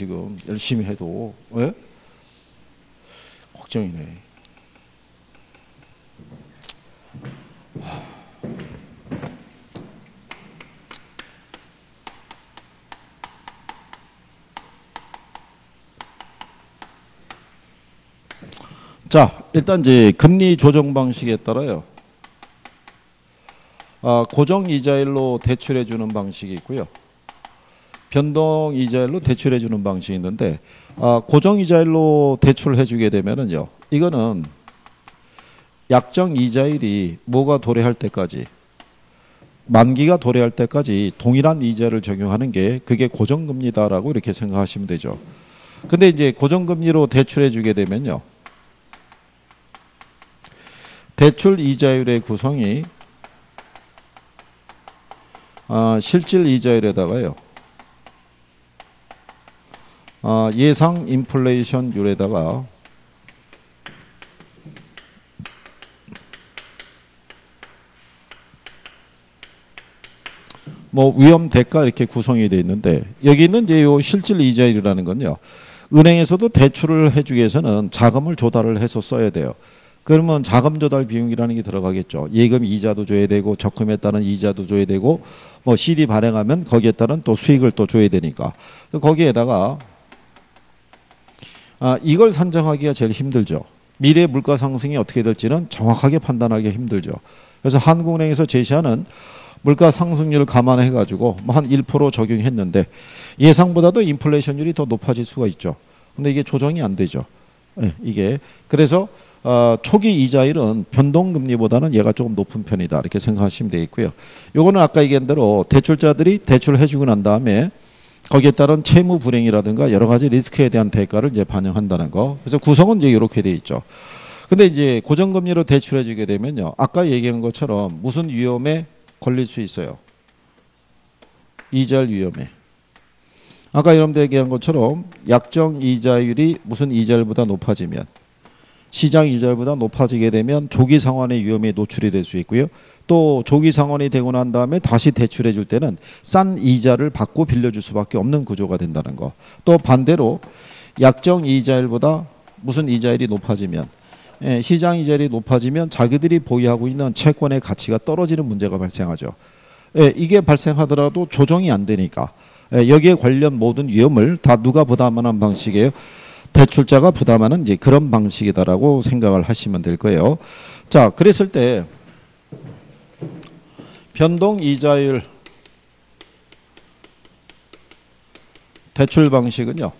지금 열심히 해도. 왜? 걱정이네. 자, 일단 이제 금리 조정 방식에 따라요. 고정 이자율로 대출해 주는 방식이 있고요. 변동 이자율로 대출해 주는 방식이 있는데, 고정 이자율로 대출해 주게 되면은요. 이거는 약정 이자율이 뭐가 도래할 때까지, 만기가 도래할 때까지 동일한 이자를 적용하는 게 그게 고정금리다라고 이렇게 생각하시면 되죠. 근데 이제 고정금리로 대출해 주게 되면요. 대출 이자율의 구성이 실질 이자율에다가요. 예상 인플레이션율에다가 뭐 위험 대가 이렇게 구성이 되어 있는데, 여기는 이제 요 실질 이자율이라는 건요. 은행에서도 대출을 해주기 위해서는 자금을 조달을 해서 써야 돼요. 그러면 자금 조달 비용이라는 게 들어가겠죠. 예금 이자도 줘야 되고 적금에 따른 이자도 줘야 되고 뭐 CD 발행하면 거기에 따른 또 수익을 또 줘야 되니까 거기에다가 이걸 산정하기가 제일 힘들죠. 미래 물가 상승이 어떻게 될지는 정확하게 판단하기 힘들죠. 그래서 한국은행에서 제시하는 물가 상승률을 감안해 가지고 뭐 한 1% 적용했는데 예상보다도 인플레이션율이 더 높아질 수가 있죠. 근데 이게 조정이 안 되죠. 네, 이게 그래서 초기 이자율은 변동금리보다는 얘가 조금 높은 편이다 이렇게 생각하시면 되겠고요. 요거는 아까 얘기한 대로 대출자들이 대출을 해주고 난 다음에 거기에 따른 채무 불이행이라든가 여러 가지 리스크에 대한 대가를 이제 반영한다는 거. 그래서 구성은 이제 이렇게 돼 있죠. 근데 이제 고정금리로 대출해주게 되면요, 아까 얘기한 것처럼 무슨 위험에 걸릴 수 있어요? 이자율 위험에. 아까 여러분들 얘기한 것처럼 약정 이자율이 무슨 이자율보다 높아지면, 시장 이자율보다 높아지게 되면 조기 상환의 위험에 노출이 될 수 있고요. 또 조기 상환이 되고 난 다음에 다시 대출해 줄 때는 싼 이자를 받고 빌려줄 수밖에 없는 구조가 된다는 거. 또 반대로 약정 이자율보다 무슨 이자율이 높아지면, 시장 이자율이 높아지면 자기들이 보유하고 있는 채권의 가치가 떨어지는 문제가 발생하죠. 이게 발생하더라도 조정이 안 되니까 여기에 관련 모든 위험을 다 누가 부담하는 방식이에요? 대출자가 부담하는 이제 그런 방식이다라고 생각을 하시면 될 거예요. 자, 그랬을 때 변동 이자율 대출 방식은요.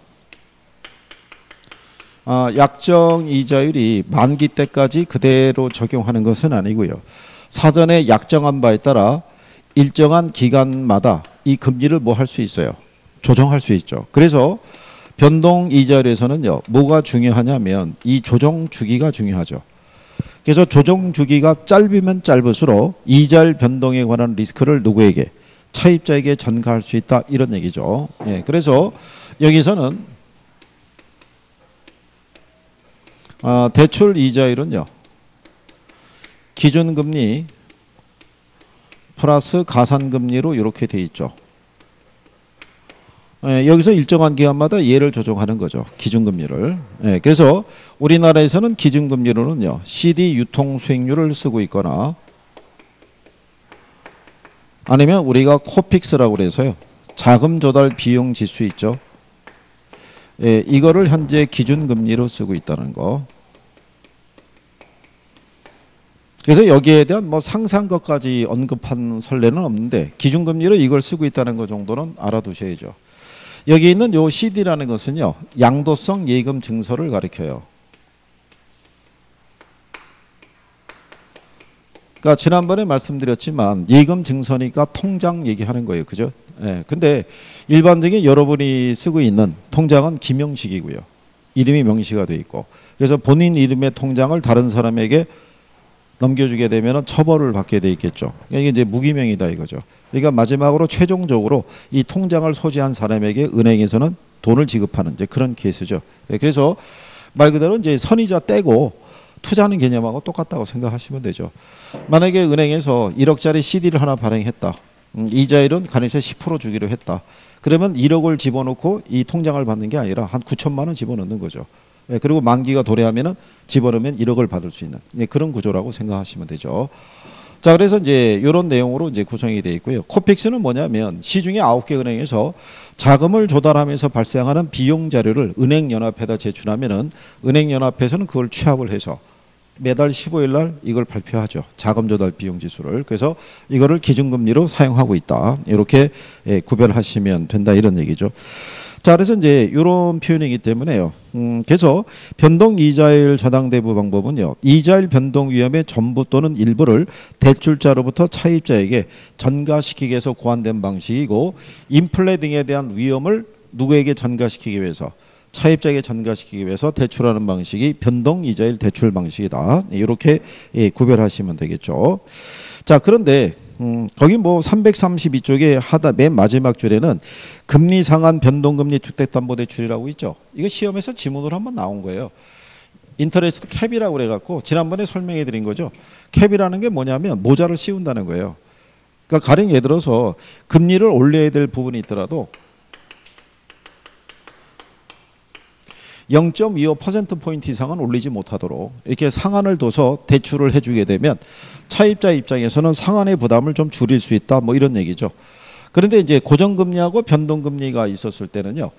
약정 이자율이 만기 때까지 그대로 적용하는 것은 아니고요. 사전에 약정한 바에 따라 일정한 기간마다 이 금리를 뭐 할 수 있어요? 조정할 수 있죠. 그래서 변동 이자율에서는요, 뭐가 중요하냐면 이 조정 주기가 중요하죠. 그래서 조정 주기가 짧으면 짧을수록 이자율 변동에 관한 리스크를 누구에게? 차입자에게 전가할 수 있다 이런 얘기죠. 그래서 여기서는 대출 이자율은요, 기준금리 플러스 가산금리로 이렇게 돼 있죠. 여기서 일정한 기간마다 얘를 조정하는 거죠. 기준금리를. 그래서 우리나라에서는 기준금리로는요, CD 유통수익률을 쓰고 있거나 아니면 우리가 코픽스라고 그래서요, 자금 조달 비용 지수 있죠. 이거를 현재 기준금리로 쓰고 있다는 거. 그래서 여기에 대한 뭐 상세한 것까지 언급한 선례는 없는데 기준금리로 이걸 쓰고 있다는 것 정도는 알아두셔야죠. 여기 있는 요 CD라는 것은요, 양도성 예금 증서를 가리켜요. 그러니까 지난번에 말씀드렸지만 예금 증서니까 통장 얘기하는 거예요. 그죠? 근데 일반적인 여러분이 쓰고 있는 통장은 기명식이고요. 이름이 명시가 돼 있고. 그래서 본인 이름의 통장을 다른 사람에게 넘겨주게 되면 처벌을 받게 돼 있겠죠. 이게 이제 무기명이다 이거죠. 그러니까 마지막으로 최종적으로 이 통장을 소지한 사람에게 은행에서는 돈을 지급하는 이제 그런 케이스죠. 그래서 말 그대로 이제 선이자 떼고 투자하는 개념하고 똑같다고 생각하시면 되죠. 만약에 은행에서 1억짜리 CD를 하나 발행했다. 이자율은 가능해서 10% 주기로 했다. 그러면 1억을 집어넣고 이 통장을 받는 게 아니라 한 9천만 원 집어넣는 거죠. 예, 그리고 만기가 도래하면은 집어넣으면 1억을 받을 수 있는 예, 그런 구조라고 생각하시면 되죠. 자, 그래서 이제 이런 내용으로 이제 구성이 되어 있고요. 코픽스는 뭐냐면 시중에 9개 은행에서 자금을 조달하면서 발생하는 비용 자료를 은행연합에다 제출하면은 은행연합에서는 그걸 취합을 해서 매달 15일 날 이걸 발표하죠. 자금 조달 비용 지수를. 그래서 이거를 기준금리로 사용하고 있다. 이렇게 예, 구별하시면 된다 이런 얘기죠. 자, 그래서 이제 이런 표현이기 때문에요. 그래서 변동 이자율 저당대부 방법은요. 이자율 변동 위험의 전부 또는 일부를 대출자로부터 차입자에게 전가시키기 위해서 고안된 방식이고 인플레 등에 대한 위험을 누구에게 전가시키기 위해서 차입자에게 전가시키기 위해서 대출하는 방식이 변동 이자율 대출 방식이다. 이렇게 예, 구별하시면 되겠죠. 자, 그런데 거기 뭐 332쪽에 하다 맨 마지막 줄에는 금리 상한 변동금리 주택담보대출이라고 있죠. 이거 시험에서 지문으로 한번 나온 거예요. 인터레스트 캡이라고 그래갖고 지난번에 설명해 드린 거죠. 캡이라는 게 뭐냐면 모자를 씌운다는 거예요. 그러니까 가령 예를 들어서 금리를 올려야 될 부분이 있더라도 0.25%포인트 이상은 올리지 못하도록 이렇게 상한을 둬서 대출을 해주게 되면 차입자 입장에서는 상한의 부담을 좀 줄일 수 있다 뭐 이런 얘기죠. 그런데 이제 고정금리하고 변동금리가 있었을 때는요.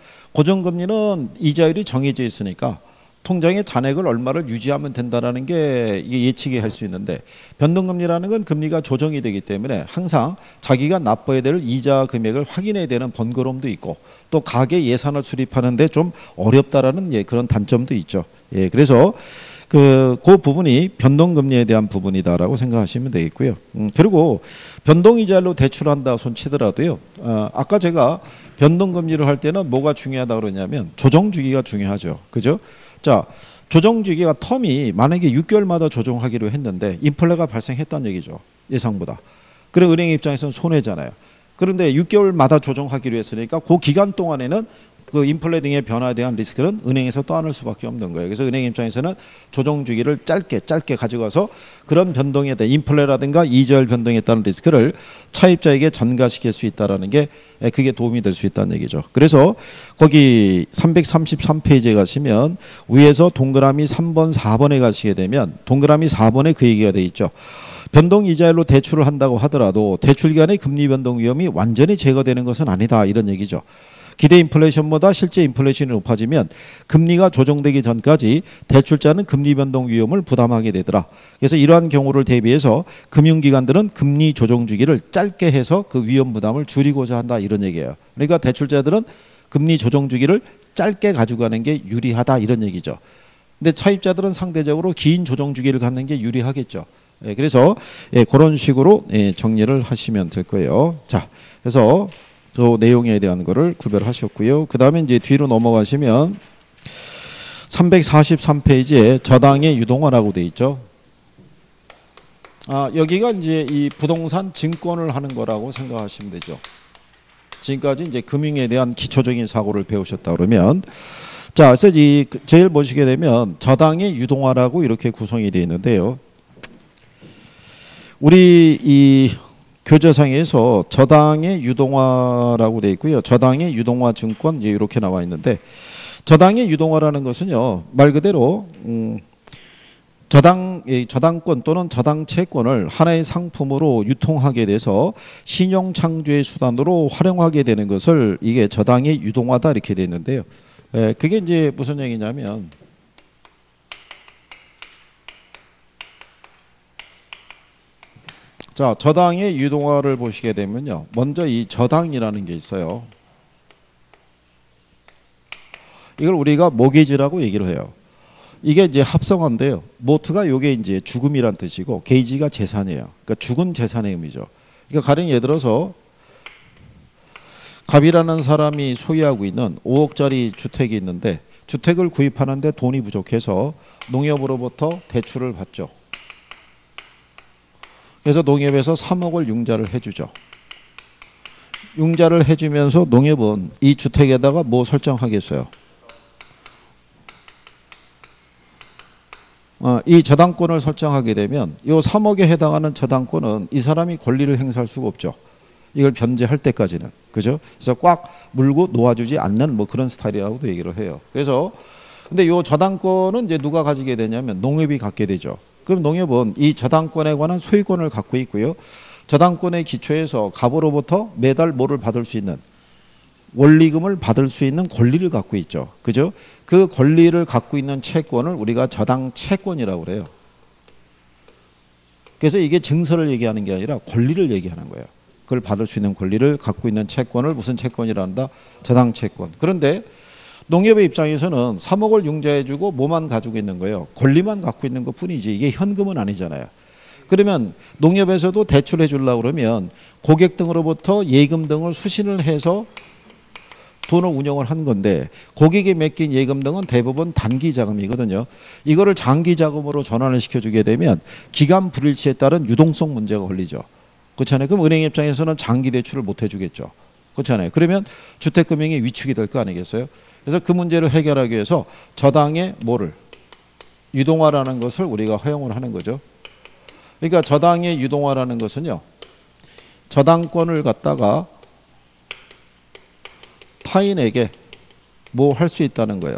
고정금리는 이자율이 정해져 있으니까 통장의 잔액을 얼마를 유지하면 된다라는 게 이게 예측이 할 수 있는데 변동금리라는 건 금리가 조정이 되기 때문에 항상 자기가 납부해야 될 이자 금액을 확인해야 되는 번거로움도 있고 또 가계 예산을 수립하는데 좀 어렵다라는 예, 그런 단점도 있죠. 예, 그래서 그 부분이 변동금리에 대한 부분이다라고 생각하시면 되겠고요. 그리고 변동이자율로 대출한다 손치더라도요. 아까 제가 변동금리를 할 때는 뭐가 중요하다 그러냐면 조정주기가 중요하죠. 그죠? 자, 조정주기가 텀이 만약에 6개월마다 조정하기로 했는데 인플레가 발생했다는 얘기죠. 예상보다. 그래 은행 입장에서는 손해잖아요. 그런데 6개월마다 조정하기로 했으니까 그 기간 동안에는 그 인플레 등의 변화에 대한 리스크는 은행에서 떠안을 수밖에 없는 거예요. 그래서 은행 입장에서는 조정 주기를 짧게 가져가서 그런 변동에 대한 인플레라든가 이자율 변동에 따른 리스크를 차입자에게 전가시킬 수 있다라는 게 그게 도움이 될 수 있다는 얘기죠. 그래서 거기 333페이지에 가시면 위에서 동그라미 3번, 4번에 가시게 되면 동그라미 4번에 그 얘기가 돼 있죠. 변동 이자율로 대출을 한다고 하더라도 대출 기간의 금리 변동 위험이 완전히 제거되는 것은 아니다 이런 얘기죠. 기대 인플레이션보다 실제 인플레이션이 높아지면 금리가 조정되기 전까지 대출자는 금리 변동 위험을 부담하게 되더라. 그래서 이러한 경우를 대비해서 금융기관들은 금리 조정 주기를 짧게 해서 그 위험 부담을 줄이고자 한다 이런 얘기예요. 그러니까 대출자들은 금리 조정 주기를 짧게 가져가는 게 유리하다 이런 얘기죠. 근데 차입자들은 상대적으로 긴 조정 주기를 갖는 게 유리하겠죠. 예, 그래서 예, 그런 식으로 예, 정리를 하시면 될 거예요. 자, 그래서 그 내용에 대한 거를 구별하셨고요. 그 다음에 이제 뒤로 넘어가시면 343페이지에 저당의 유동화라고 돼 있죠. 여기가 이제 이 부동산 증권을 하는 거라고 생각하시면 되죠. 지금까지 이제 금융에 대한 기초적인 사고를 배우셨다 그러면 자, 그래서 이 제일 보시게 되면 저당의 유동화라고 이렇게 구성이 되어 있는데요. 우리 이 교재상에서 저당의 유동화라고 되어 있고요. 저당의 유동화 증권 이렇게 나와 있는데 저당의 유동화라는 것은요. 말 그대로 저당권 또는 저당채권을 하나의 상품으로 유통하게 돼서 신용창조의 수단으로 활용하게 되는 것을 이게 저당의 유동화다 이렇게 되어 있는데요. 그게 이제 무슨 얘기냐면 자, 저당의 유동화를 보시게 되면요. 먼저 이 저당이라는 게 있어요. 이걸 우리가 모게이지라고 얘기를 해요. 이게 이제 합성어인데요. 모트가 요게 이제 죽음이란 뜻이고 게이지가 재산이에요. 그러니까 죽은 재산의 의미죠. 그러니까 가령 예를 들어서 갑이라는 사람이 소유하고 있는 5억짜리 주택이 있는데 주택을 구입하는데 돈이 부족해서 농협으로부터 대출을 받죠. 그래서 농협에서 3억을 융자를 해주죠. 융자를 해주면서 농협은 이 주택에다가 뭐 설정하겠어요? 이 저당권을 설정하게 되면 이 3억에 해당하는 저당권은 이 사람이 권리를 행사할 수가 없죠. 이걸 변제할 때까지는. 그죠? 그래서 꽉 물고 놓아주지 않는 뭐 그런 스타일이라고도 얘기를 해요. 그래서 근데 요 저당권은 이제 누가 가지게 되냐면 농협이 갖게 되죠. 그럼 농협은 이 저당권에 관한 소유권을 갖고 있고요. 저당권의 기초에서 갑으로부터 매달 뭐를 받을 수 있는 원리금을 받을 수 있는 권리를 갖고 있죠. 그죠? 그 권리를 갖고 있는 채권을 우리가 저당 채권이라고 그래요. 그래서 이게 증서를 얘기하는 게 아니라 권리를 얘기하는 거예요. 그걸 받을 수 있는 권리를 갖고 있는 채권을 무슨 채권이라 한다? 저당 채권. 그런데 농협의 입장에서는 3억을 융자해주고 뭐만 가지고 있는 거예요? 권리만 갖고 있는 것 뿐이지 이게 현금은 아니잖아요. 그러면 농협에서도 대출해 주려고 그러면 고객 등으로부터 예금 등을 수신을 해서 돈을 운영을 한 건데 고객이 맡긴 예금 등은 대부분 단기 자금이거든요. 이거를 장기 자금으로 전환을 시켜주게 되면 기간 불일치에 따른 유동성 문제가 걸리죠. 그렇잖아요. 그럼 은행 입장에서는 장기 대출을 못 해주겠죠. 그렇잖아요. 그러면 주택금융이 위축이 될 거 아니겠어요? 그래서 그 문제를 해결하기 위해서 저당의 뭐를 유동화라는 것을 우리가 허용을 하는 거죠. 그러니까 저당의 유동화라는 것은요. 저당권을 갖다가 타인에게 뭐 할 수 있다는 거예요.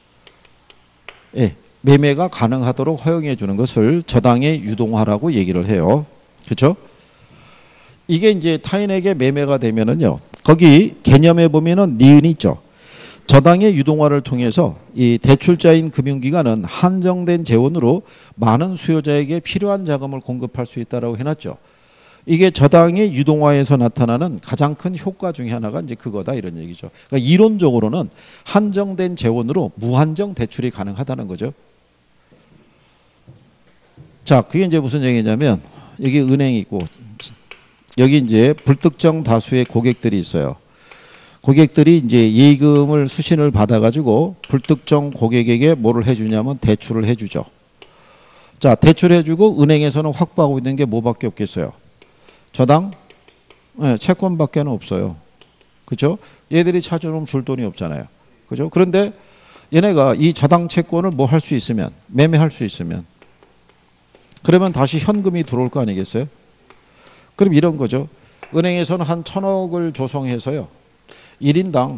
예, 매매가 가능하도록 허용해 주는 것을 저당의 유동화라고 얘기를 해요. 그렇죠? 이게 이제 타인에게 매매가 되면은요. 거기 개념에 보면은 니은이 있죠. 저당의 유동화를 통해서 이 대출자인 금융기관은 한정된 재원으로 많은 수요자에게 필요한 자금을 공급할 수 있다라고 해놨죠. 이게 저당의 유동화에서 나타나는 가장 큰 효과 중에 하나가 이제 그거다 이런 얘기죠. 그러니까 이론적으로는 한정된 재원으로 무한정 대출이 가능하다는 거죠. 자, 그게 이제 무슨 얘기냐면 여기 은행이 있고 여기 이제 불특정 다수의 고객들이 있어요. 고객들이 이제 예금을 수신을 받아가지고 불특정 고객에게 뭐를 해주냐면 대출을 해주죠. 자, 대출해주고 은행에서는 확보하고 있는 게 뭐밖에 없겠어요? 저당? 네, 채권밖에는 없어요. 그죠? 얘들이 찾아오면 줄 돈이 없잖아요. 그죠? 그런데 얘네가 이 저당 채권을 뭐 할 수 있으면, 매매할 수 있으면, 그러면 다시 현금이 들어올 거 아니겠어요? 그럼 이런 거죠. 은행에서는 한 1,000억을 조성해서요. 1인당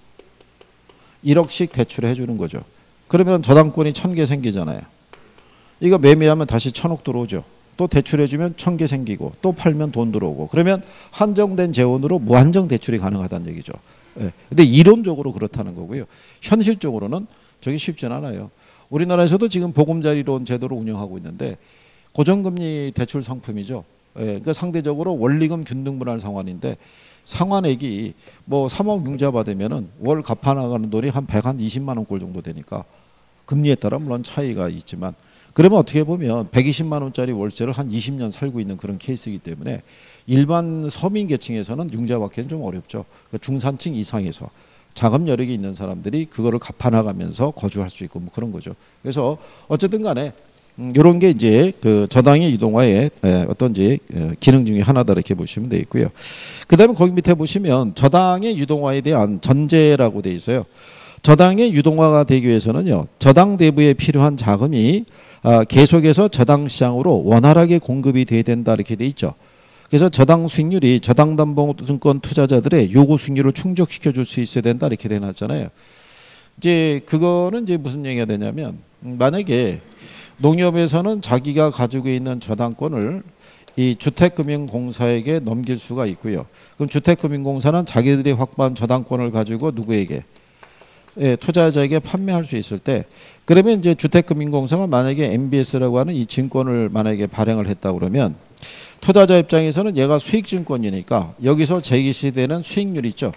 1억씩 대출해 주는 거죠. 그러면 저당권이 1,000개 생기잖아요. 이거 매매하면 다시 1,000억 들어오죠. 또 대출해주면 1,000개 생기고 또 팔면 돈 들어오고 그러면 한정된 재원으로 무한정 대출이 가능하다는 얘기죠. 예. 근데 이론적으로 그렇다는 거고요. 현실적으로는 저게 쉽진 않아요. 우리나라에서도 지금 보금자리론 제도를 운영하고 있는데 고정금리 대출 상품이죠. 예. 그러니까 상대적으로 원리금 균등분할 상환인데 상환액이 뭐 3억 융자 받으면은 월 갚아나가는 돈이 한 120만 원꼴 정도 되니까 금리에 따라 물론 차이가 있지만 그러면 어떻게 보면 120만 원짜리 월세를 한 20년 살고 있는 그런 케이스이기 때문에 일반 서민 계층에서는 융자받기는 좀 어렵죠. 그러니까 중산층 이상에서 자금 여력이 있는 사람들이 그거를 갚아나가면서 거주할 수 있고 뭐 그런 거죠. 그래서 어쨌든 간에 이런 게 이제 그 저당의 유동화의 어떤 이제 기능 중에 하나다 이렇게 보시면 되겠고요. 그다음에 거기 밑에 보시면 저당의 유동화에 대한 전제라고 돼 있어요. 저당의 유동화가 되기 위해서는요. 저당 대부에 필요한 자금이 계속해서 저당 시장으로 원활하게 공급이 돼야 된다 이렇게 돼 있죠. 그래서 저당 수익률이 저당담보증권 투자자들의 요구 수익률을 충족시켜 줄 수 있어야 된다 이렇게 돼 놨잖아요. 이제 그거는 이제 무슨 얘기가 되냐면 만약에 농협에서는 자기가 가지고 있는 저당권을 이 주택금융공사에게 넘길 수가 있고요. 그럼 주택금융공사는 자기들이 확보한 저당권을 가지고 누구에게? 예, 투자자에게 판매할 수 있을 때 그러면 이제 주택금융공사가 만약에 MBS라고 하는 이 증권을 만약에 발행을 했다 그러면 투자자 입장에서는 얘가 수익증권이니까 여기서 제시되는 수익률 있죠.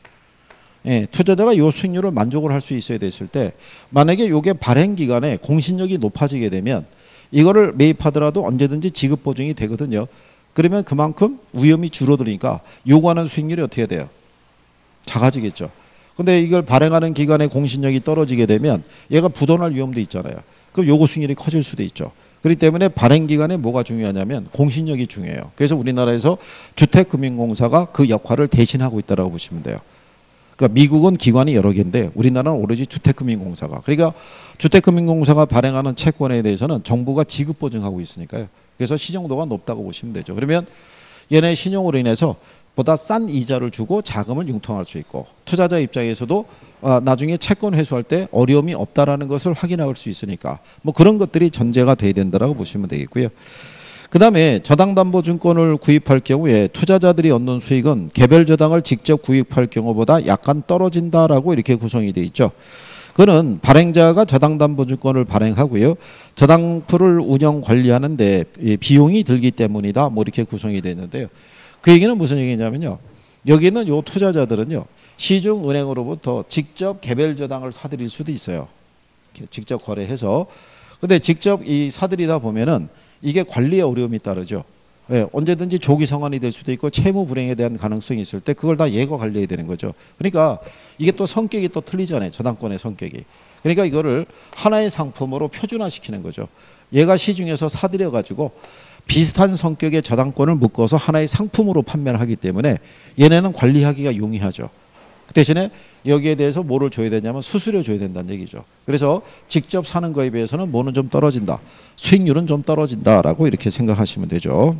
예, 투자자가 이 수익률을 만족을 할 수 있어야 됐을 때 만약에 이게 발행 기간에 공신력이 높아지게 되면 이거를 매입하더라도 언제든지 지급 보증이 되거든요. 그러면 그만큼 위험이 줄어드니까 요구하는 수익률이 어떻게 돼요? 작아지겠죠. 근데 이걸 발행하는 기간에 공신력이 떨어지게 되면 얘가 부도날 위험도 있잖아요. 그럼 요구 수익률이 커질 수도 있죠. 그렇기 때문에 발행 기간에 뭐가 중요하냐면 공신력이 중요해요. 그래서 우리나라에서 주택금융공사가 그 역할을 대신하고 있다고 보시면 돼요. 그러니까 미국은 기관이 여러 개인데 우리나라는 오로지 주택금융공사가. 그러니까 주택금융공사가 발행하는 채권에 대해서는 정부가 지급 보증하고 있으니까요. 그래서 신용도가 높다고 보시면 되죠. 그러면 얘네 신용으로 인해서 보다 싼 이자를 주고 자금을 융통할 수 있고 투자자 입장에서도 나중에 채권 회수할 때 어려움이 없다라는 것을 확인할 수 있으니까 뭐 그런 것들이 전제가 돼야 된다라고 보시면 되겠고요. 그 다음에 저당담보증권을 구입할 경우에 투자자들이 얻는 수익은 개별 저당을 직접 구입할 경우보다 약간 떨어진다라고 이렇게 구성이 되어 있죠. 그는 발행자가 저당담보증권을 발행하고요. 저당풀을 운영 관리하는데 비용이 들기 때문이다. 뭐 이렇게 구성이 되어 있는데요. 그 얘기는 무슨 얘기냐면요. 여기는 요 투자자들은요. 시중은행으로부터 직접 개별 저당을 사들일 수도 있어요. 직접 거래해서. 근데 직접 이 사들이다 보면은 이게 관리에 어려움이 따르죠. 예, 언제든지 조기 상환이 될 수도 있고 채무 불이행에 대한 가능성이 있을 때 그걸 다 얘가 관리해야 되는 거죠. 그러니까 이게 또 성격이 또 틀리잖아요. 저당권의 성격이. 그러니까 이거를 하나의 상품으로 표준화시키는 거죠. 얘가 시중에서 사들여 가지고 비슷한 성격의 저당권을 묶어서 하나의 상품으로 판매를 하기 때문에 얘네는 관리하기가 용이하죠. 그 대신에 여기에 대해서 뭐를 줘야 되냐면 수수료 줘야 된다는 얘기죠. 그래서 직접 사는 거에 비해서는 뭐는 좀 떨어진다. 수익률은 좀 떨어진다라고 이렇게 생각하시면 되죠.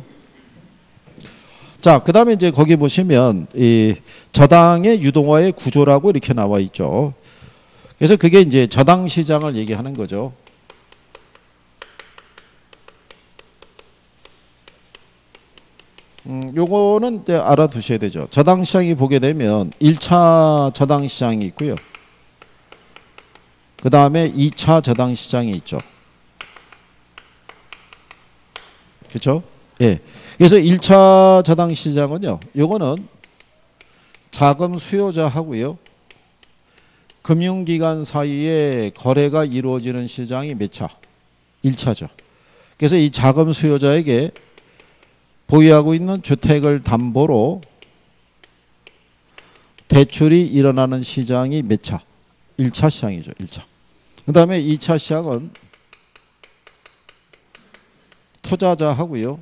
자, 그 다음에 이제 거기 보시면 이 저당의 유동화의 구조라고 이렇게 나와 있죠. 그래서 그게 이제 저당 시장을 얘기하는 거죠. 요거는 이제 알아두셔야 되죠. 저당 시장이 보게 되면 1차 저당 시장이 있고요. 그 다음에 2차 저당 시장이 있죠. 그렇죠? 예. 그래서 1차 저당 시장은요. 요거는 자금 수요자하고요. 금융기관 사이에 거래가 이루어지는 시장이 몇 차? 1차죠. 그래서 이 자금 수요자에게 보유하고 있는 주택을 담보로 대출이 일어나는 시장이 몇 차? 1차 시장이죠. 1차. 그 다음에 2차 시장은 투자자하고요.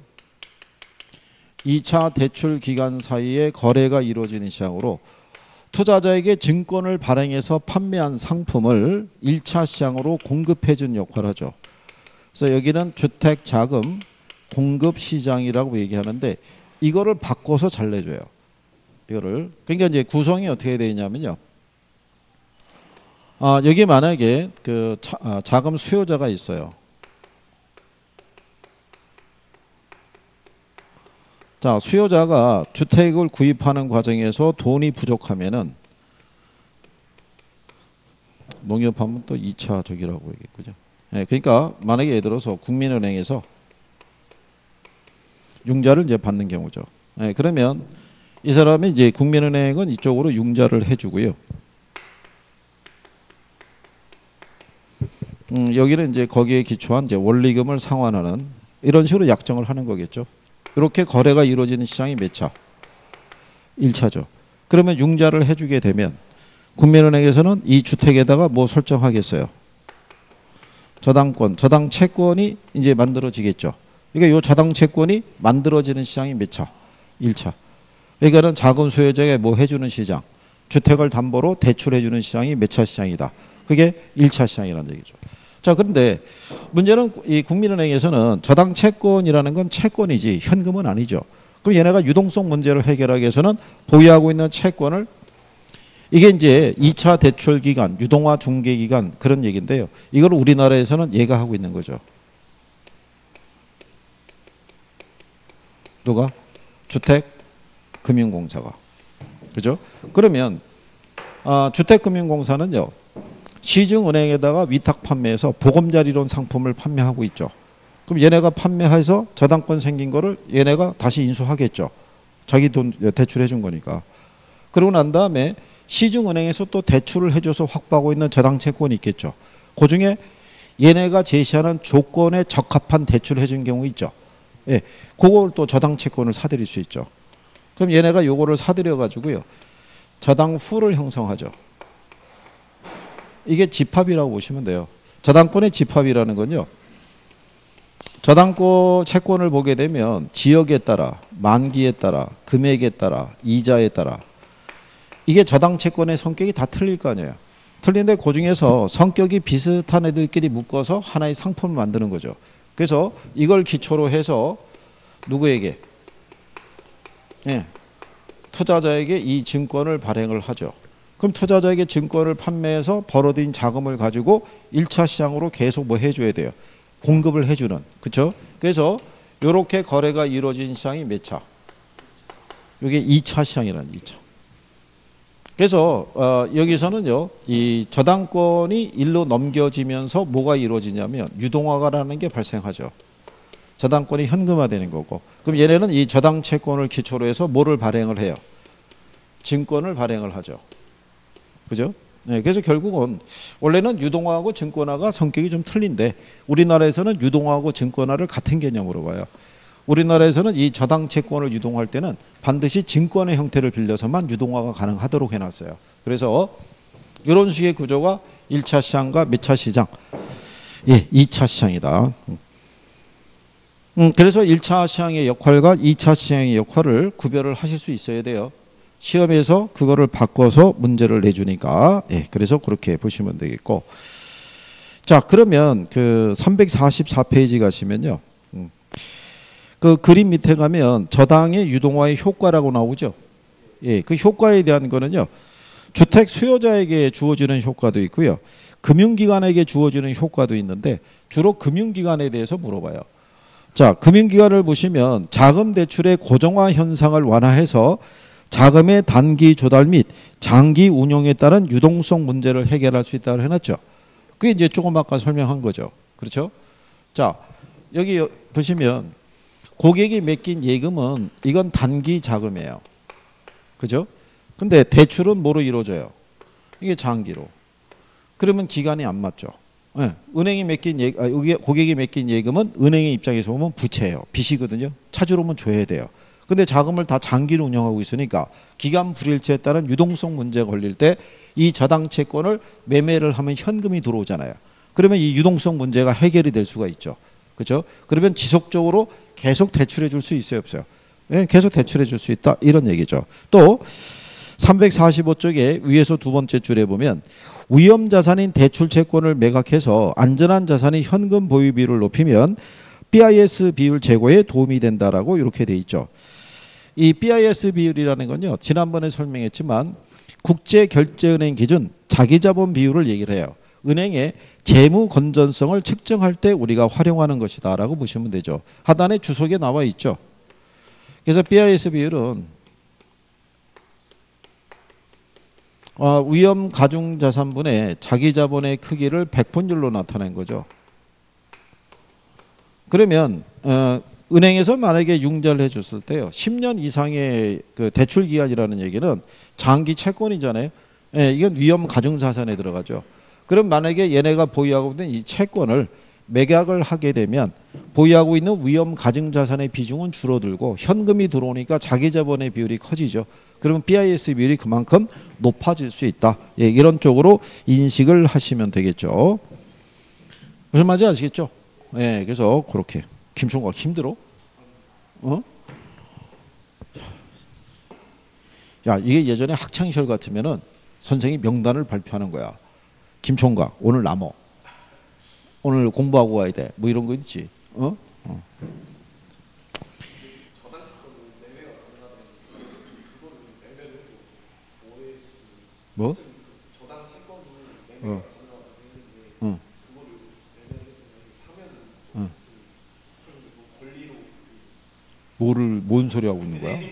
2차 대출 기간 사이에 거래가 이루어지는 시장으로 투자자에게 증권을 발행해서 판매한 상품을 1차 시장으로 공급해 준 역할을 하죠. 그래서 여기는 주택자금 공급 시장이라고 얘기하는데 이거를 바꿔서 잘 내줘요. 이거를. 그러니까 이제 구성이 어떻게 되어 있냐면요. 여기 만약에 그 자금 수요자가 있어요. 자, 수요자가 주택을 구입하는 과정에서 돈이 부족하면은 농협하면 또 2차 저기라고 얘기했죠. 네, 그러니까 만약에 예를 들어서 국민은행에서 융자를 이제 받는 경우죠. 네, 그러면 이 사람이 이제 국민은행은 이쪽으로 융자를 해주고요. 여기는 이제 거기에 기초한 이제 원리금을 상환하는 이런 식으로 약정을 하는 거겠죠. 이렇게 거래가 이루어지는 시장이 몇 차? 1차죠. 그러면 융자를 해주게 되면 국민은행에서는 이 주택에다가 뭐 설정하겠어요? 저당권, 저당 채권이 이제 만들어지겠죠. 그러니까 이 저당 채권이 만들어지는 시장이 몇 차? 1차. 그러니까는 자금 수요자에게 뭐 해주는 시장, 주택을 담보로 대출해주는 시장이 몇 차 시장이다. 그게 1차 시장이라는 얘기죠. 자, 그런데 문제는 이 국민은행에서는 저당 채권이라는 건 채권이지 현금은 아니죠. 그럼 얘네가 유동성 문제를 해결하기 위해서는 보유하고 있는 채권을 이게 이제 2차 대출 기간, 유동화 중개 기간 그런 얘기인데요. 이걸 우리나라에서는 얘가 하고 있는 거죠. 누가? 주택금융공사가. 그죠? 그러면 주택금융공사는요. 시중은행에다가 위탁 판매해서 보금자리론 상품을 판매하고 있죠. 그럼 얘네가 판매해서 저당권 생긴 거를 얘네가 다시 인수하겠죠. 자기 돈 대출해 준 거니까. 그러고 난 다음에 시중은행에서 또 대출을 해줘서 확보하고 있는 저당채권이 있겠죠. 그중에 얘네가 제시하는 조건에 적합한 대출을 해준 경우 있죠. 예, 그걸 또 저당채권을 사들일 수 있죠. 그럼 얘네가 요거를 사들여 가지고요. 저당후를 형성하죠. 이게 집합이라고 보시면 돼요. 저당권의 집합이라는 건요. 저당권 채권을 보게 되면 지역에 따라, 만기에 따라, 금액에 따라, 이자에 따라 이게 저당 채권의 성격이 다 틀릴 거 아니에요. 틀린데 그중에서 성격이 비슷한 애들끼리 묶어서 하나의 상품을 만드는 거죠. 그래서 이걸 기초로 해서 누구에게? 예. 투자자에게 이 증권을 발행을 하죠. 그럼 투자자에게 증권을 판매해서 벌어들인 자금을 가지고 1차 시장으로 계속 뭐 해줘야 돼요. 공급을 해주는. 그렇죠? 그래서 이렇게 거래가 이루어진 시장이 몇 차? 이게 2차 시장이라는 2차. 그래서 여기서는요, 이 저당권이 일로 넘겨지면서 뭐가 이루어지냐면 유동화가라는 게 발생하죠. 저당권이 현금화되는 거고. 그럼 얘네는 이 저당 채권을 기초로 해서 뭐를 발행을 해요? 증권을 발행을 하죠. 그죠? 네, 그래서 결국은 원래는 유동화하고 증권화가 성격이 좀 틀린데 우리나라에서는 유동화하고 증권화를 같은 개념으로 봐요. 우리나라에서는 이 저당 채권을 유동할 때는 반드시 증권의 형태를 빌려서만 유동화가 가능하도록 해놨어요. 그래서 이런 식의 구조가 1차 시장과 몇 차 시장? 예, 2차 시장이다. 그래서 1차 시장의 역할과 2차 시장의 역할을 구별을 하실 수 있어야 돼요. 시험에서 그거를 바꿔서 문제를 내주니까. 예, 그래서 그렇게 보시면 되겠고. 자, 그러면 그 344페이지 가시면요. 그 그림 밑에 가면 저당의 유동화의 효과라고 나오죠. 예, 그 효과에 대한 거는요. 주택 수요자에게 주어지는 효과도 있고요. 금융기관에게 주어지는 효과도 있는데 주로 금융기관에 대해서 물어봐요. 자, 금융기관을 보시면 자금 대출의 고정화 현상을 완화해서 자금의 단기 조달 및 장기 운용에 따른 유동성 문제를 해결할 수 있다고 해놨죠. 그게 이제 조금 아까 설명한 거죠. 그렇죠? 자, 여기 보시면 고객이 맡긴 예금은 이건 단기 자금이에요. 그죠? 근데 대출은 뭐로 이루어져요? 이게 장기로. 그러면 기간이 안 맞죠. 네. 은행이 맡긴 고객이 맡긴 예금은 은행의 입장에서 보면 부채예요. 빚이거든요. 찾으러 오면 줘야 돼요. 근데 자금을 다 장기로 운영하고 있으니까 기간 불일치에 따른 유동성 문제가 걸릴 때 이 저당 채권을 매매를 하면 현금이 들어오잖아요. 그러면 이 유동성 문제가 해결이 될 수가 있죠. 그렇죠? 그러면 지속적으로 계속 대출해 줄 수 있어요, 없어요? 네, 계속 대출해 줄 수 있다. 이런 얘기죠. 또 345쪽에 위에서 두 번째 줄에 보면 위험 자산인 대출 채권을 매각해서 안전한 자산의 현금 보유 비율을 높이면 BIS 비율 제고에 도움이 된다라고 이렇게 돼 있죠. 이 BIS 비율이라는 건요. 지난번에 설명했지만 국제결제은행 기준 자기자본 비율을 얘기를 해요. 은행의 재무 건전성을 측정할 때 우리가 활용하는 것이다라고 보시면 되죠. 하단에 주석에 나와 있죠. 그래서 BIS 비율은 위험 가중 자산분의 자기 자본의 크기를 백분율로 나타낸 거죠. 그러면 은행에서 만약에 융자를 해줬을 때요, 10년 이상의 그 대출 기간이라는 얘기는 장기 채권이잖아요. 예, 이건 위험 가중 자산에 들어가죠. 그럼 만약에 얘네가 보유하고 있는 이 채권을 매각을 하게 되면 보유하고 있는 위험 가중 자산의 비중은 줄어들고 현금이 들어오니까 자기 자본의 비율이 커지죠. 그러면 BIS 비율이 그만큼 높아질 수 있다. 예, 이런 쪽으로 인식을 하시면 되겠죠. 무슨 말인지 아시겠죠? 예, 그래서 그렇게. 김총각 힘들어? 야, 이게 예전에 학창시절 같으면은 선생이 명단을 발표하는 거야. 김총각 오늘 남어. 오늘 공부하고 가야 돼. 뭐 이런 거 있지. 뭐? 뭔 소리 하고 있는 거야?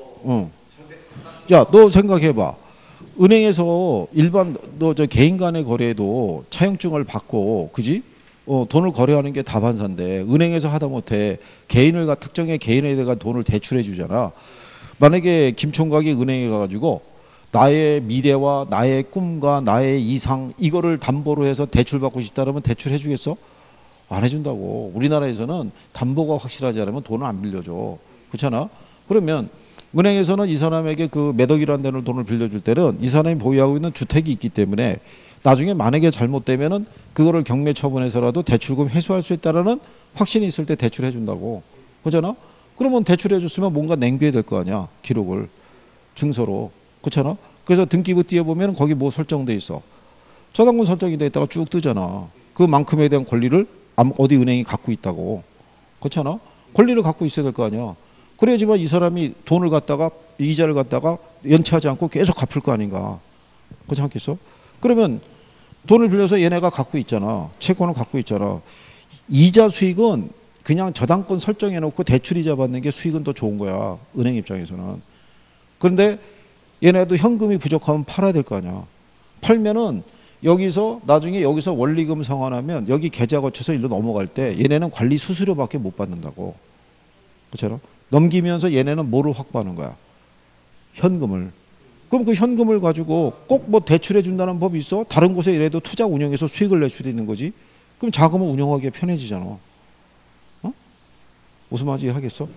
야, 너 생각해봐. 은행에서 일반 너 저 개인 간의 거래도 차용증을 받고, 그지? 돈을 거래하는 게 다반사인데 은행에서 하다 못해 개인을 특정의 개인에 대해 돈을 대출해 주잖아. 만약에 김총각이 은행에 가가지고 나의 미래와 나의 꿈과 나의 이상 이거를 담보로 해서 대출받고 싶다 그러면 대출해 주겠어? 안 해준다고. 우리나라에서는 담보가 확실하지 않으면 돈을 안 빌려줘. 그렇잖아? 그러면 은행에서는 이 사람에게 그 몇 억이라는 돈을 빌려줄 때는 이 사람이 보유하고 있는 주택이 있기 때문에 나중에 만약에 잘못되면은 그거를 경매 처분해서라도 대출금 회수할 수 있다라는 확신이 있을 때 대출해 준다고. 그렇잖아? 그러면 대출해 줬으면 뭔가 남겨야 될 거 아니야. 기록을. 증서로. 그렇잖아? 그래서 등기부 띄워보면 거기 뭐 설정돼 있어. 저당권 설정이 돼 있다가 쭉 뜨잖아. 그만큼에 대한 권리를 어디 은행이 갖고 있다고. 그렇잖아? 권리를 갖고 있어야 될 거 아니야. 그래야지만 이 사람이 돈을 갖다가 이자를 갖다가 연체하지 않고 계속 갚을 거 아닌가. 그렇지 않겠어? 그러면 돈을 빌려서 얘네가 갖고 있잖아. 채권을 갖고 있잖아. 이자 수익은 그냥 저당권 설정해 놓고 대출 이자 받는 게 수익은 더 좋은 거야. 은행 입장에서는. 그런데 얘네도 현금이 부족하면 팔아야 될 거 아니야. 팔면은 여기서 나중에 여기서 원리금 상환하면 여기 계좌 거쳐서 일로 넘어갈 때 얘네는 관리 수수료밖에 못 받는다고. 그렇잖아. 넘기면서 얘네는 뭐를 확보하는 거야? 현금을. 그럼 그 현금을 가지고 꼭 뭐 대출해 준다는 법이 있어? 다른 곳에 이래도 투자 운영해서 수익을 낼 수도 있는 거지. 그럼 자금을 운영하기에 편해지잖아. 어? 무슨 말인지 하겠어?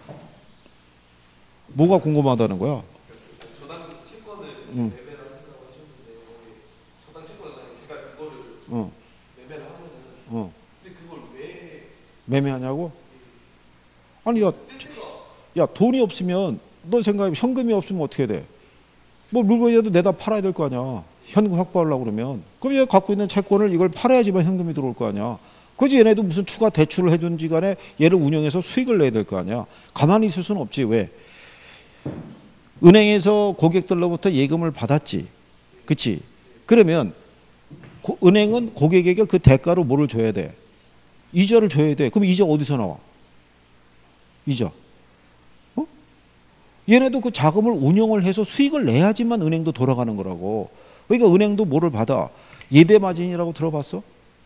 뭐가 궁금하다는 거야? 저당 채권을 매매를 하신다고 하셨는데 저당 채권을 제가 그거를 매매를 하면은 근데 그걸 왜 매매하냐고? 아니 야 돈이 없으면 너 생각해 현금이 없으면 어떻게 돼? 뭐 물건이라도 내다 팔아야 될 거 아니야. 현금 확보하려고 그러면. 그럼 얘 갖고 있는 채권을 이걸 팔아야지만 현금이 들어올 거 아니야. 그지 얘네도 무슨 추가 대출을 해준지 간에 얘를 운영해서 수익을 내야 될 거 아니야. 가만히 있을 수는 없지. 왜? 은행에서 고객들로부터 예금을 받았지. 그치? 그러면 은행은 고객에게 그 대가로 뭐를 줘야 돼? 이자를 줘야 돼. 그럼 이자 어디서 나와? 이자. 어? 얘네도 그 자금을 운영을 해서 수익을 내야지만 은행도 돌아가는 거라고. 그러니까 은행도 뭐를 받아? 예대마진이라고 들어봤어?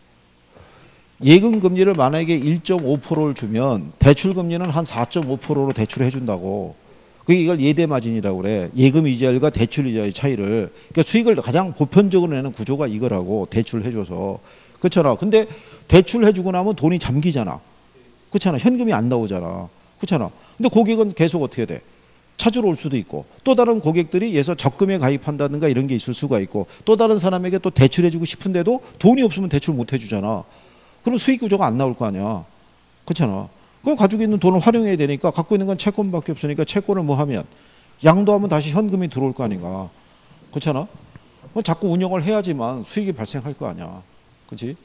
예금 금리를 만약에 1.5%를 주면 대출 금리는 한 4.5%로 대출해 준다고. 그게 이걸 예대마진이라고 그래. 예금 이자율과 대출 이자의 차이를. 그러니까 수익을 가장 보편적으로 내는 구조가 이거라고. 대출을 해줘서. 그렇잖아. 근데 대출을 해주고 나면 돈이 잠기잖아. 그렇잖아. 현금이 안 나오잖아. 그렇잖아. 근데 고객은 계속 어떻게 돼? 찾으러 올 수도 있고 또 다른 고객들이 예서 적금에 가입한다든가 이런 게 있을 수가 있고 또 다른 사람에게 또 대출해주고 싶은데도 돈이 없으면 대출 못 해주잖아. 그럼 수익 구조가 안 나올 거 아니야. 그렇잖아. 그럼 가지고 있는 돈을 활용해야 되니까 갖고 있는 건 채권밖에 없으니까 채권을 뭐 하면 양도하면 다시 현금이 들어올 거 아닌가. 그렇잖아. 뭐 자꾸 운영을 해야지만 수익이 발생할 거 아니야. 그렇지?